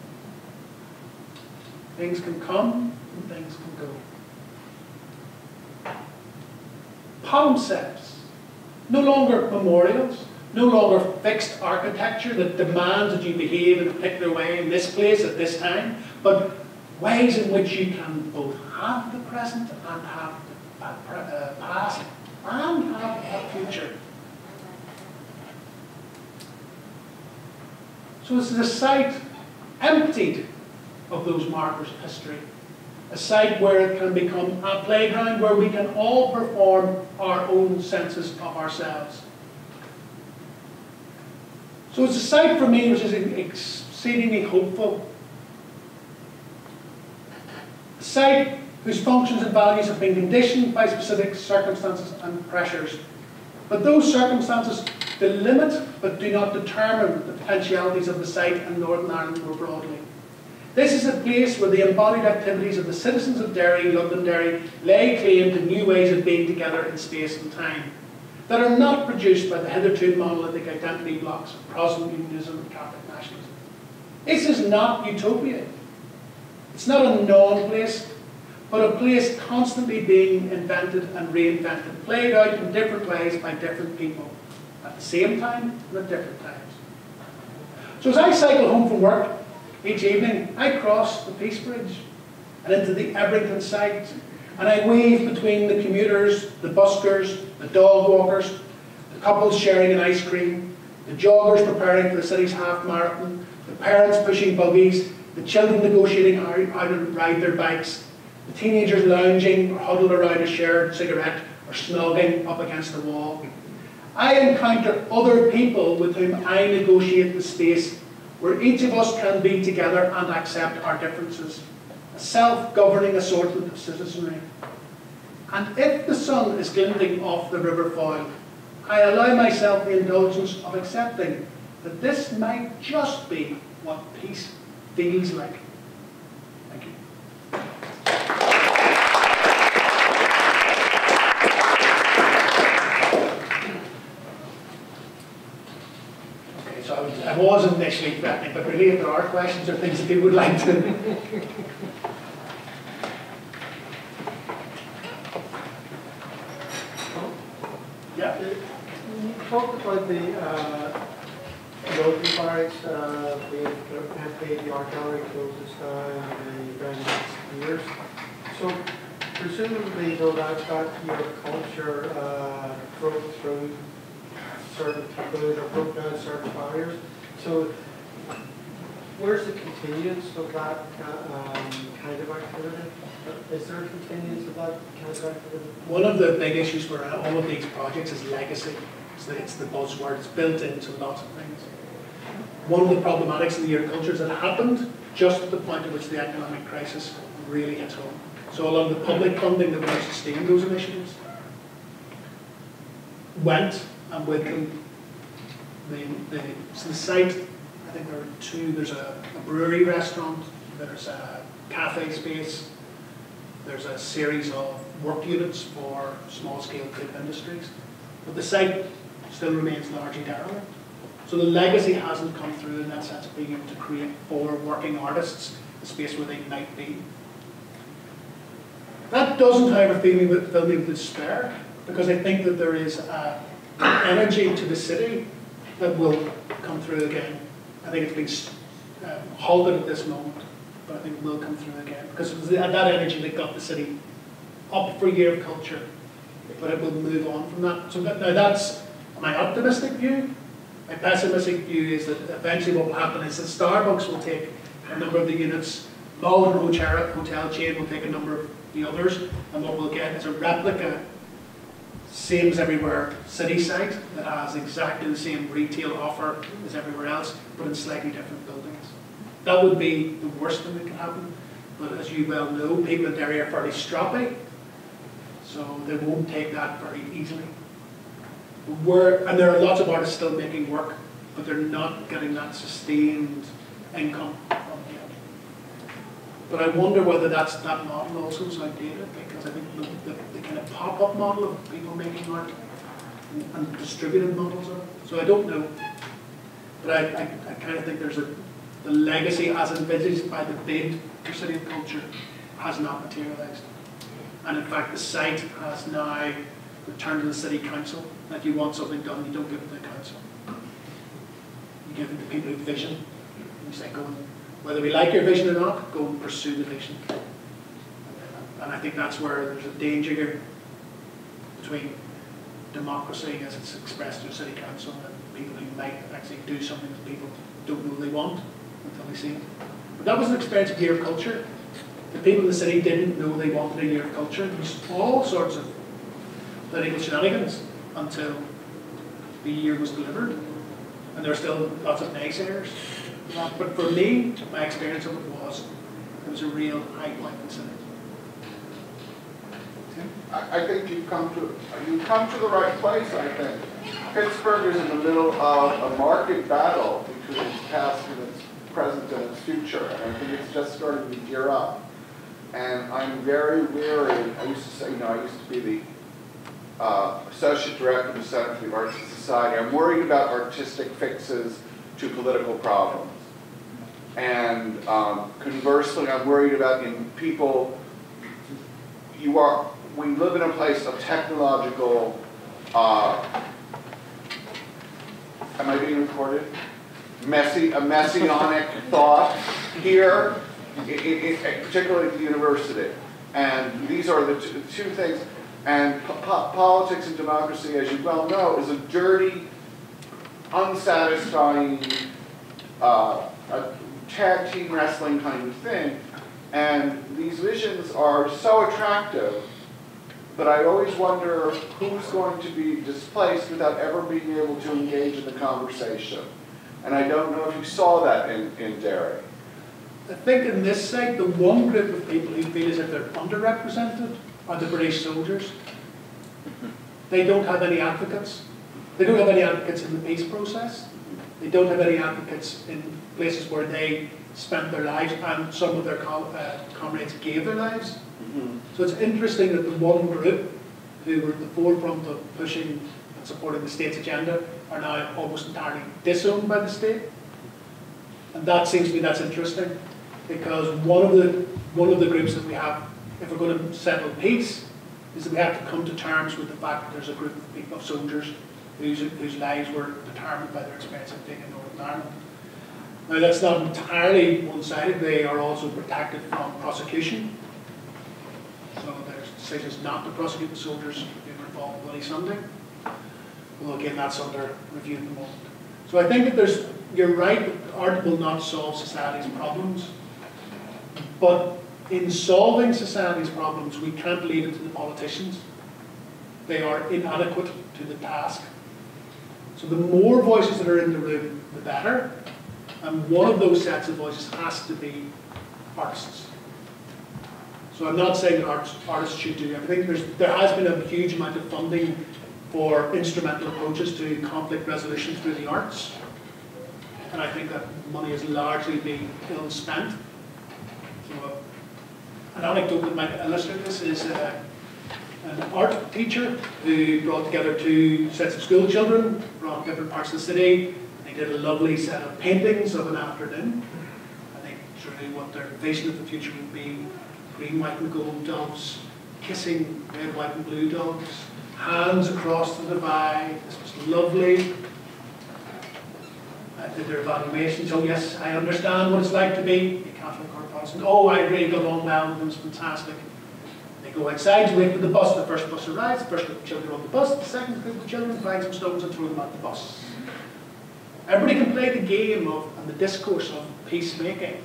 Things can come and things can go. Concepts. No longer memorials, no longer fixed architecture that demands that you behave in a particular way in this place at this time, but ways in which you can both have the present and have the uh, past and have a future. So this is a site emptied of those markers of history. A site where it can become a playground where we can all perform our own senses of ourselves. So it's a site for me which is exceedingly hopeful. A site whose functions and values have been conditioned by specific circumstances and pressures. But those circumstances delimit but do not determine the potentialities of the site and Northern Ireland more broadly. This is a place where the embodied activities of the citizens of Derry, Londonderry, lay claim to new ways of being together in space and time that are not produced by the hitherto monolithic identity blocks of Protestant unionism and Catholic nationalism. This is not utopia. It's not a non-place, but a place constantly being invented and reinvented, played out in different ways by different people at the same time and at different times. So as I cycle home from work, each evening, I cross the Peace Bridge and into the Aberdeen site, and I weave between the commuters, the buskers, the dog walkers, the couples sharing an ice cream, the joggers preparing for the city's half marathon, the parents pushing buggies, the children negotiating how, how to ride their bikes, the teenagers lounging or huddled around a shared cigarette or snogging up against the wall. I encounter other people with whom I negotiate the space where each of us can be together and accept our differences, a self-governing assortment of citizenry. And if the sun is glinting off the river foyle, I allow myself the indulgence of accepting that this might just be what peace feels like. Thank you. Okay, so I was, I was initially threatening, but really if there are questions or things that you would like to... Yeah.
You talked about the uh, military barracks uh, being empty, the artillery closes down in the next years. So presumably, though, that, that your culture uh, broke through certain taboos or broke down certain barriers. So where's the continuance of that um, kind of activity? Is there a continuance of that kind of activity?
One of the big issues for all of these projects is legacy. It's the, it's the buzzword. It's built into lots of things. One of the problematics in the year cultures that happened just at the point at which the economic crisis really hits home. So a lot of the public funding that would have sustained those initiatives went, and with them, the, the, so the site, I think there are two, there's a, a brewery restaurant, there's a cafe space, there's a series of work units for small-scale food industries, but the site still remains largely derelict. So the legacy hasn't come through in that sense of being able to create for working artists a space where they might be. That doesn't, however, fill me with, fill me with despair, because I think that there is a, an energy to the city that will come through again. I think it's been um, halted at this moment, but I think it will come through again, because it was that energy that got the city up for a year of culture, but it will move on from that. So that, now that's my optimistic view. My pessimistic view is that eventually what will happen is that Starbucks will take a number of the units, Malvern Hotel, hotel chain will take a number of the others, and what we'll get is a replica, same as everywhere, city site that has exactly the same retail offer as everywhere else, but in slightly different buildings. That would be the worst thing that can happen, but as you well know, people in Derry are fairly stroppy, so they won't take that very easily. We're, and there are lots of artists still making work, but they're not getting that sustained income from it. But I wonder whether that's, that model also is outdated, because I think the, the, the kind of pop-up model of people making art and, and distributed models of it. So I don't know, but I, I, I kind of think there's a, the legacy as envisaged by the bid for City of Culture has not materialised. And in fact, the site has now returned to the City Council. If you want something done, you don't give it to the council. You give it to people with vision. You say, go and, whether we like your vision or not, go and pursue the vision. And I think that's where there's a danger here between democracy as it's expressed through City Council and people who might actually do something that people don't know they want until they see it. But that was an experience of Year of Culture. The people in the city didn't know they wanted a Year of Culture. There was all sorts of political shenanigans until the year was delivered. And there are still lots of naysayers. But for me, my experience of it was, it was a real high point in the city.
I, I think you've come to you've come to the right place, I think. Pittsburgh is in the middle of a market battle between its past and its present and its future. And I think it's just starting to gear up. And I'm very weary. I used to say, you know, I used to be the Uh, Associate Director of the Center for the Arts and Society. I'm worried about artistic fixes to political problems. And um, conversely, I'm worried about in people, you are, we live in a place of technological, uh, am I being recorded? Messy, a messianic thought here, it, it, it, particularly at the university. And these are the two, two things. And po politics and democracy, as you well know, is a dirty, unsatisfying, uh, a tag team wrestling kind of thing. And these visions are so attractive, but I always wonder who's going to be displaced without ever being able to engage in the conversation. And I don't know if you saw that in, in Derry.
I think in this site, the one group of people who feel as if they're underrepresented are the British soldiers. They don't have any advocates. They don't have any advocates in the peace process. They don't have any advocates in places where they spent their lives and some of their com uh, comrades gave their lives. Mm-hmm. So it's interesting that the one group who were at the forefront of pushing and supporting the state's agenda are now almost entirely disowned by the state. And that seems to me that's interesting, because one of the one of the groups that we have, if we're going to settle peace, is that we have to come to terms with the fact that there's a group of people, of soldiers whose, whose lives were determined by their experience of being in Northern Ireland. Now that's not entirely one-sided. They are also protected from prosecution. So there's decisions not to prosecute the soldiers who were involved in Bloody Sunday. Well, again, that's under review at the moment. So I think that there's, you're right, that art will not solve society's problems. But in solving society's problems, we can't leave it to the politicians. They are inadequate to the task. So the more voices that are in the room, the better. And one of those sets of voices has to be artists. So I'm not saying that artists, artists should do everything. There's, there has been a huge amount of funding for instrumental approaches to conflict resolution through the arts. And I think that money is largely being ill spent. So, uh, an anecdote that might illustrate this is uh, an art teacher who brought together two sets of school children from different parts of the city. They did a lovely set of paintings of an afternoon. I think truly what their vision of the future would be: green, white and gold doves, kissing red, white and blue doves, hands across the divide. This was lovely. I did their evaluation. So yes, I understand what it's like to be a Catholic or a Protestant. Oh, I really got on well with them. It's fantastic. They go outside to wait for the bus. The first bus arrives. The first group of children on the bus. The second group of children find some stones and throw them at the bus. Everybody can play the game of and the discourse of peacemaking.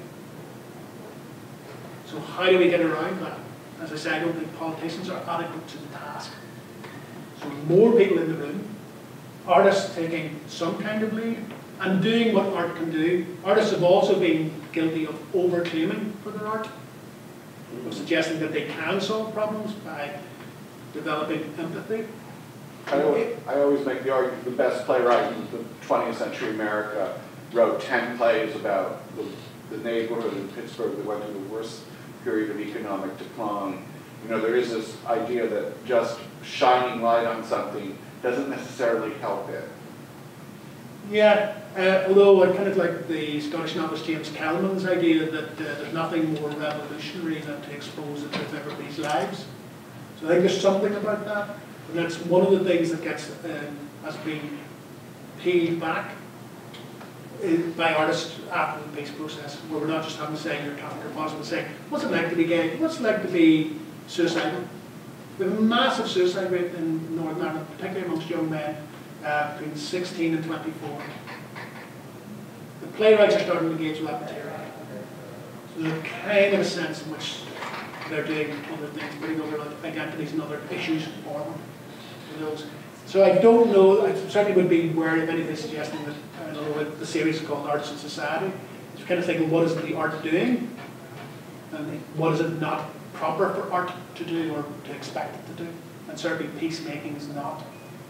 So how do we get around that? As I say, I don't think politicians are adequate to the task. So more people in the room, artists taking some kind of lead, and doing what art can do. Artists have also been guilty of over-claiming for their art, of suggesting that they can solve problems by developing empathy.
I always, I always make the argument the best playwright in the twentieth century America wrote ten plays about the, the neighborhood in Pittsburgh that went through the worst period of economic decline. You know, there is this idea that just shining light on something doesn't necessarily help it.
Yeah, uh, although I kind of like the Scottish novelist James Kelman's idea that uh, there's nothing more revolutionary than to expose it with everybody's lives. So I think there's something about that. And that's one of the things that gets um, has been peeled back in, by artists after the peace process, where we're not just having to say you're Catholic or Protestant, but saying, what's it like to be gay? What's it like to be suicidal? We have a massive suicide rate in Northern Ireland, particularly amongst young men, uh, between sixteen and twenty-four. The playwrights are starting to engage with that material. So there's a kind of a sense in which they're doing other things, putting other identities and other issues for them. For those. So I don't know, I certainly would be wary of anybody suggesting that, I don't know, the series is called Arts and Society. You kind of think, well, what is the art doing? And what is it not proper for art to do or to expect it to do? And certainly peacemaking is not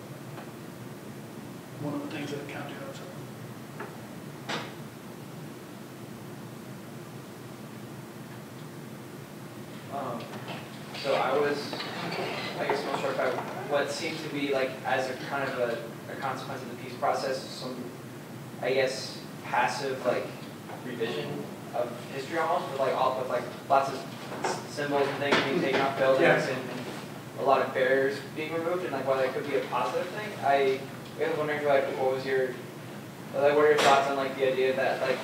one of the things that it can't do.
Um, so I was, I guess, most struck by what seemed to be like, as a kind of a, a consequence of the peace process, some, I guess, passive like revision of history almost, with like all with like lots of symbols and things being taken off buildings
yeah.
and, and a lot of barriers being removed, and like why that could be a positive thing. I, I was wondering, like, what was your, like, what are your thoughts on like the idea that like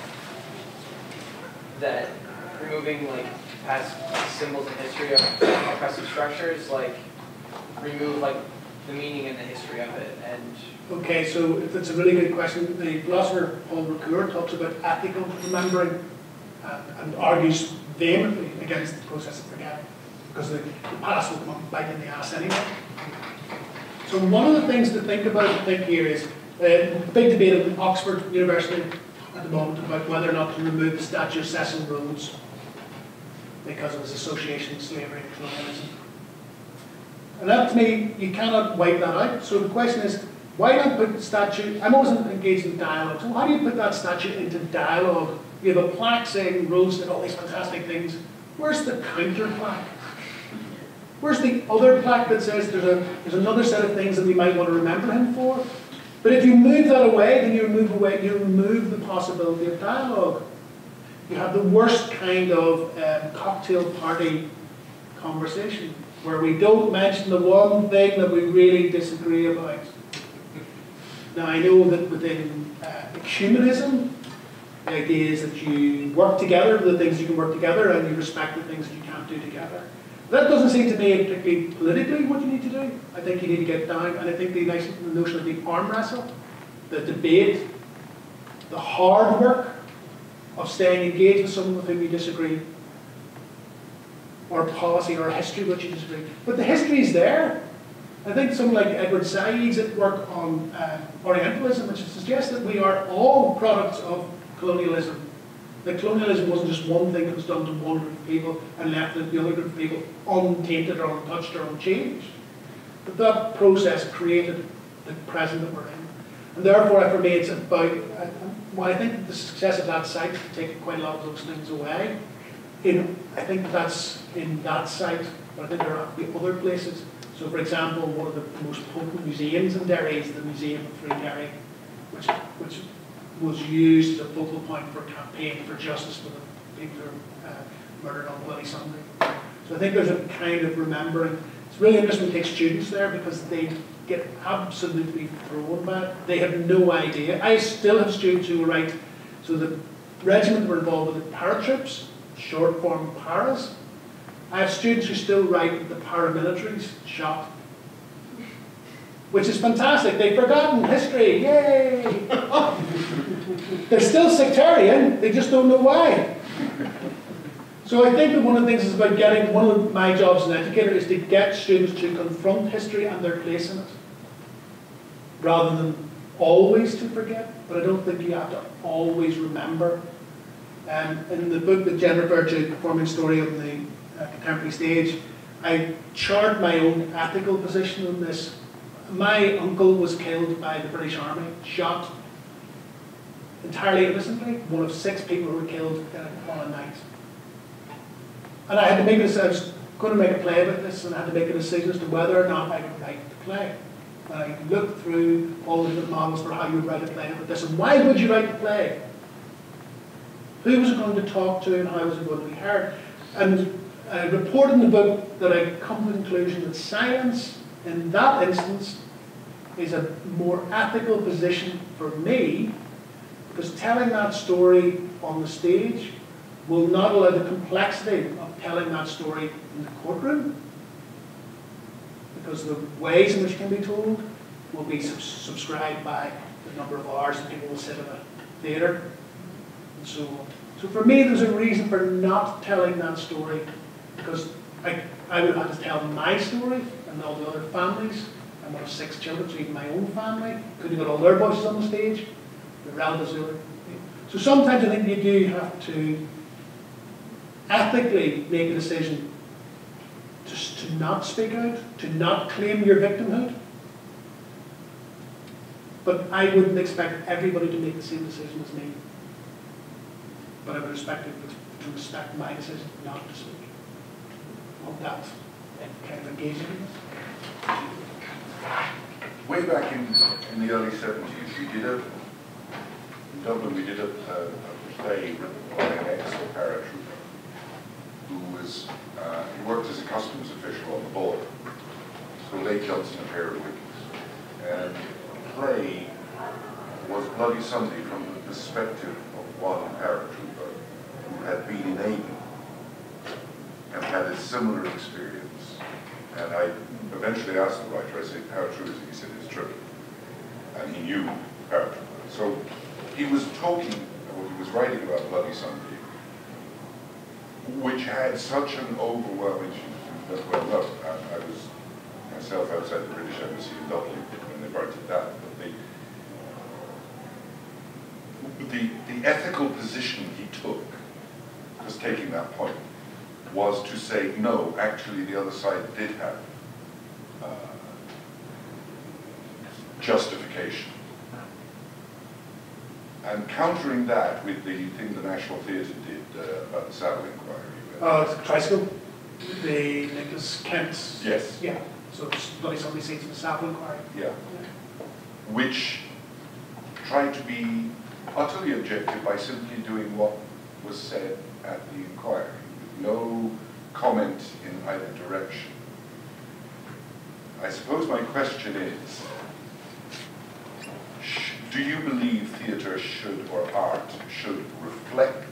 that removing like past symbols in history of oppressive structures, like, remove, like, the meaning and the history of it, and...
Okay, so that's a really good question. The philosopher Paul Ricoeur talks about ethical remembering uh, and argues vehemently against the process of forgetting, because the, the past will come up and bite in the ass anyway. So one of the things to think about, to think here is, Uh, big debate in Oxford University at the moment about whether or not to remove the statute of Cecil Rhodes because of his association with slavery and colonialism. And that, to me, you cannot wipe that out. So the question is, why not put the statute, I'm always engaged in dialogue, so how do you put that statute into dialogue? You have a plaque saying Rhodes did all these fantastic things. Where's the counter plaque? Where's the other plaque that says there's, a, there's another set of things that we might want to remember him for? But if you move that away, then you remove away, you remove the possibility of dialogue. You have the worst kind of um, cocktail party conversation, where we don't mention the one thing that we really disagree about. Now, I know that within uh, ecumenism, the idea is that you work together, the things you can work together, and you respect the things that you can't do together. That doesn't seem to me particularly politically what you need to do. I think you need to get down, and I think the notion of the arm wrestle, the debate, the hard work of staying engaged with someone with whom you disagree, or policy or history which you disagree. But the history is there. I think someone like Edward Said's at work on uh, Orientalism, which suggests that we are all products of colonialism. That colonialism wasn't just one thing that was done to one group of people and left the other group of people untainted or untouched or unchanged. But that process created the present that we're in. And therefore, for me, it's about, uh, well, I think the success of that site has taken quite a lot of those things away. In, I think that's in that site, but I think there are other places. So, for example, one of the most potent museums in Derry is the Museum of Free Derry, which, which was used as a focal point for a campaign for justice for the people who were uh, murdered on Bloody Sunday. So I think there's a kind of remembering. It's really interesting to take students there because they get absolutely thrown by it. They have no idea. I still have students who write, so the regiment were involved with the paratroops, short form paras. I have students who still write the paramilitaries shot, which is fantastic. They've forgotten history, yay! They're still sectarian, they just don't know why. So I think that one of the things is about getting, one of my jobs as an educator is to get students to confront history and their place in it, rather than always to forget, but I don't think you have to always remember. Um, in the book that Jen referred to, Performing Story on the uh, Contemporary Stage, I chart my own ethical position on this. My uncle was killed by the British Army, shot entirely innocently, one of six people who were killed in a, on a night. And I had to make this, I was going to make a play about this, and I had to make a decision as to whether or not I would write the play. And I looked through all the different models for how you would write a play about this, and why would you write the play? Who was it going to talk to, and how was it going to be heard? And I report in the book that I come to the conclusion that silence, in that instance, is a more ethical position for me, because telling that story on the stage will not allow the complexity of telling that story in the courtroom, because the ways in which it can be told will be sub subscribed by the number of hours that people will sit in a theatre, and so on. So for me, there's a reason for not telling that story, because I, I would have to tell my story and all the other families. I'm one of six children, so even my own family couldn't get all their voices on the stage, the relatives. So sometimes I think you do have to ethically make a decision just to not speak out, to not claim your victimhood. But I wouldn't expect everybody to make the same decision as me. But I would expect them to respect my decision not to speak. I hope that's kind of engaging.
Way back in, in the early seventies, we did a, in Dublin, we did a, a, a play by an ex-paratrooper who was, uh, he worked as a customs official on the border, so Lake Johnson a pair of wikis. And the play was Bloody Sunday from the perspective of one paratrooper who had been in Aden and had a similar experience. And I eventually asked the writer, I said, how true is it? He said, it's true. And he knew paratrooper. So he was talking, or he was writing about Bloody Sunday, which had such an overwhelming, well, no, I, I was myself outside the British Embassy in Dublin when they burnt it down, but the, the, the ethical position he took, just taking that point, was to say, no, actually the other side did have uh, justification. And countering that with the thing the National Theatre did uh, about the Savile Inquiry.
Oh, it's a tricycle. The Nicholas Kent.
Yes.
Yeah. So it's bloody somebody says in the Savile Inquiry.
Yeah. yeah. Which tried to be utterly objective by simply doing what was said at the inquiry, with no comment in either direction. I suppose my question is, sh do you believe theatre should, or art, should reflect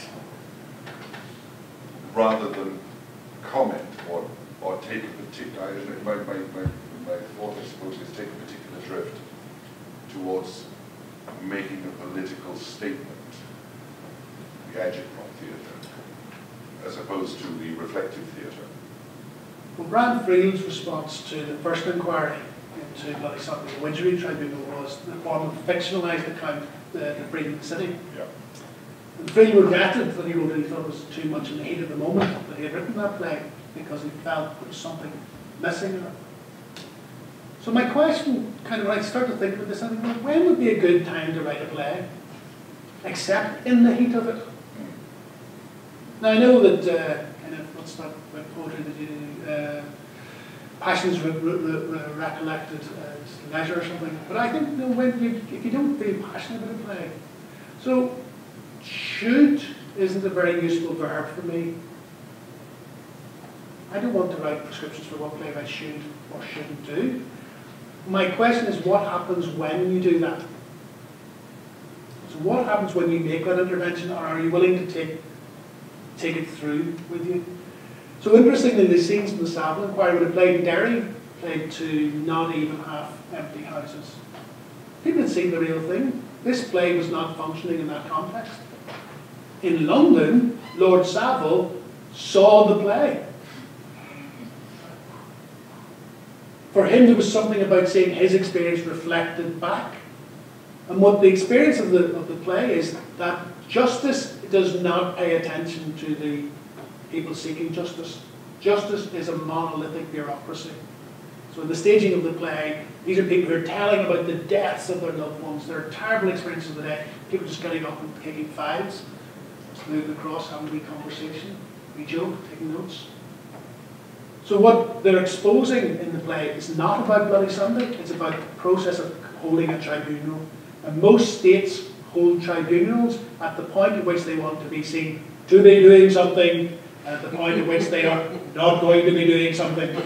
rather than comment or, or take a particular, my, my, my, my thought I suppose is take a particular drift towards making a political statement, the agitprop theatre, as opposed to the reflective theatre?
Well, Brian Friel's response to the first inquiry into bloody something the Widgery Tribunal was the form of fictionalised account, the, the Freedom of the City.
Yeah.
And Friel regretted that he wrote it, he thought it was too much in the heat of the moment that he had written that play, because he felt there was something missing in it. So my question, kind of when I start to think about this, I think, well, when would be a good time to write a play? Except in the heat of it. Now I know that, uh, kind of, what's that about poetry that you, uh, passions re re re recollected as leisure or something, but I think, you know, when you, if you don't feel passionate about a play, so should isn't a very useful verb for me. I don't want to write prescriptions for what play I should or shouldn't do. My question is, what happens when you do that? So what happens when you make that intervention, or are you willing to take, take it through with you? So interestingly, the scenes in the Savile Inquiry, when it played in Derry, played to not even half empty houses. People had seen the real thing. This play was not functioning in that context. In London, Lord Savile saw the play. For him, there was something about seeing his experience reflected back. And what the experience of the, of the play is that justice does not pay attention to the people seeking justice. Justice is a monolithic bureaucracy. So in the staging of the play, these are people who are telling about the deaths of their loved ones, their terrible experiences of the day, people just getting up and taking files, just moving across, having a wee conversation, we joke, taking notes. So what they're exposing in the play is not about Bloody Sunday, it's about the process of holding a tribunal. And most states hold tribunals at the point at which they want to be seen to be doing something, at the point at which they are not going to be doing something.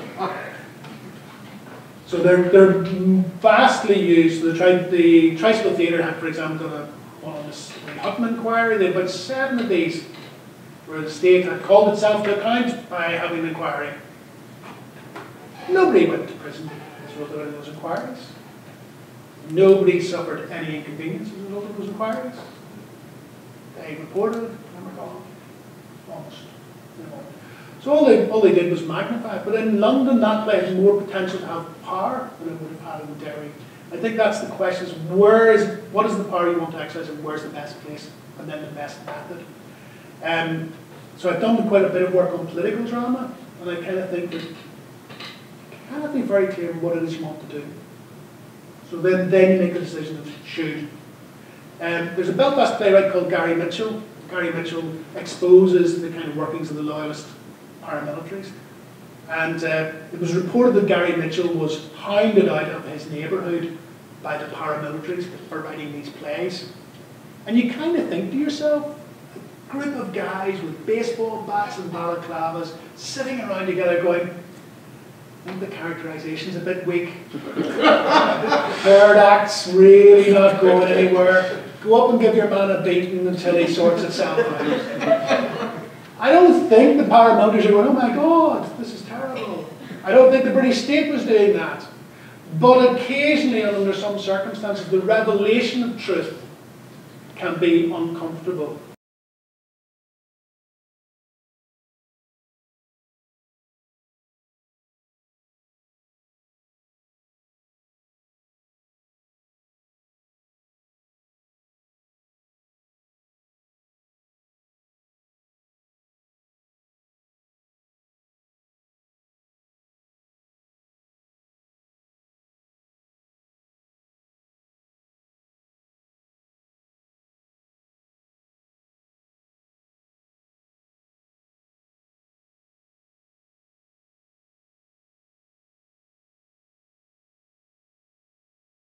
So they're, they're vastly used. The, tri the Tricycle Theatre had, for example, done a, one on this, the Hutton Inquiry. They had about seven of these where the state had called itself to account by having an inquiry. Nobody went to prison as a result of any of those inquiries. Nobody suffered any inconvenience as a result of those inquiries. They reported it, and were gone. Almost. You know. So all they, all they did was magnify it. But in London, that play has more potential to have power than it would have had in Derry. I think that's the question, is where is, what is the power you want to exercise and where's the best place and then the best method. Um, so I've done quite a bit of work on political drama, and I kind of think that you cannot be very clear what it is you want to do. So then, then you make the decision of should. Um, there's a Belfast playwright called Gary Mitchell. Gary Mitchell exposes the kind of workings of the loyalist paramilitaries. And uh, it was reported that Gary Mitchell was hounded out of his neighbourhood by the paramilitaries for writing these plays. And you kind of think to yourself, a group of guys with baseball bats and balaclavas sitting around together going, I think the characterization's a bit weak. Third act's really not going anywhere. Go up and give your man a beating until he sorts itself out. I don't think the paramilitaries are going, oh my God, this is terrible. I don't think the British state was doing that. But occasionally, and under some circumstances, the revelation of truth can be uncomfortable.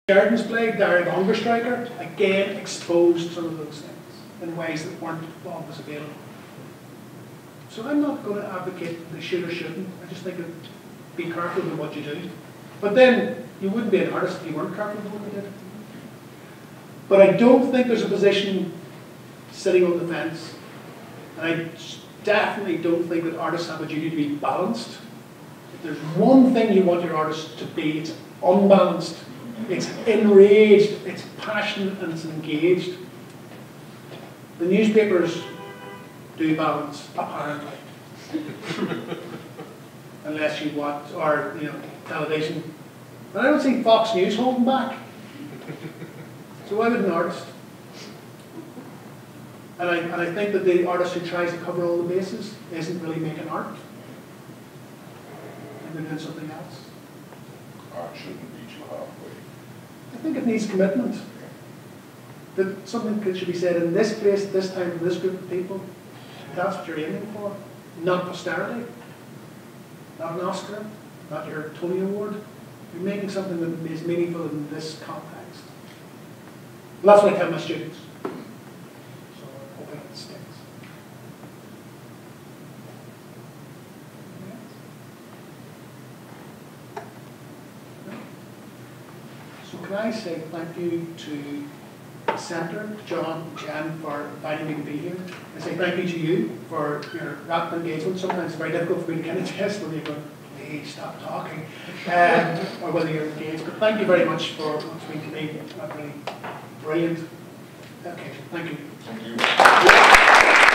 Gardens play, Derek Hunger Striker, again exposed some of those things in ways that weren't always available. So I'm not going to advocate the should or shouldn't. I just think that be careful with what you do. But then you wouldn't be an artist if you weren't careful with what you did. But I don't think there's a position sitting on the fence. And I definitely don't think that artists have a duty to be balanced. If there's one thing you want your artist to be, it's unbalanced. It's enraged, it's passionate, and it's engaged. The newspapers do balance, apparently. Unless you watch, or, you know, television. But I don't see Fox News holding back. So why would an artist? And I, and I think that the artist who tries to cover all the bases isn't really making art. I think they're doing something else.
Art shouldn't meet you halfway.
I think it needs commitment. That something could, should be said in this place, this time, for this group of people. That's what you're aiming for. Not posterity. Not an Oscar. Not your Tony Award. You're making something that is meaningful in this context. Well, that's what I tell my students. So I'm hoping it sticks. So can I say thank you to the Centre, John, Jen, for inviting me to be here. I say thank you to you for your rapid engagement. Sometimes it's very difficult for me to kind of test whether you're going, please stop talking, um, or whether you're engaged. But thank you very much for what's been to me a really brilliant occasion. Thank you.
Thank you.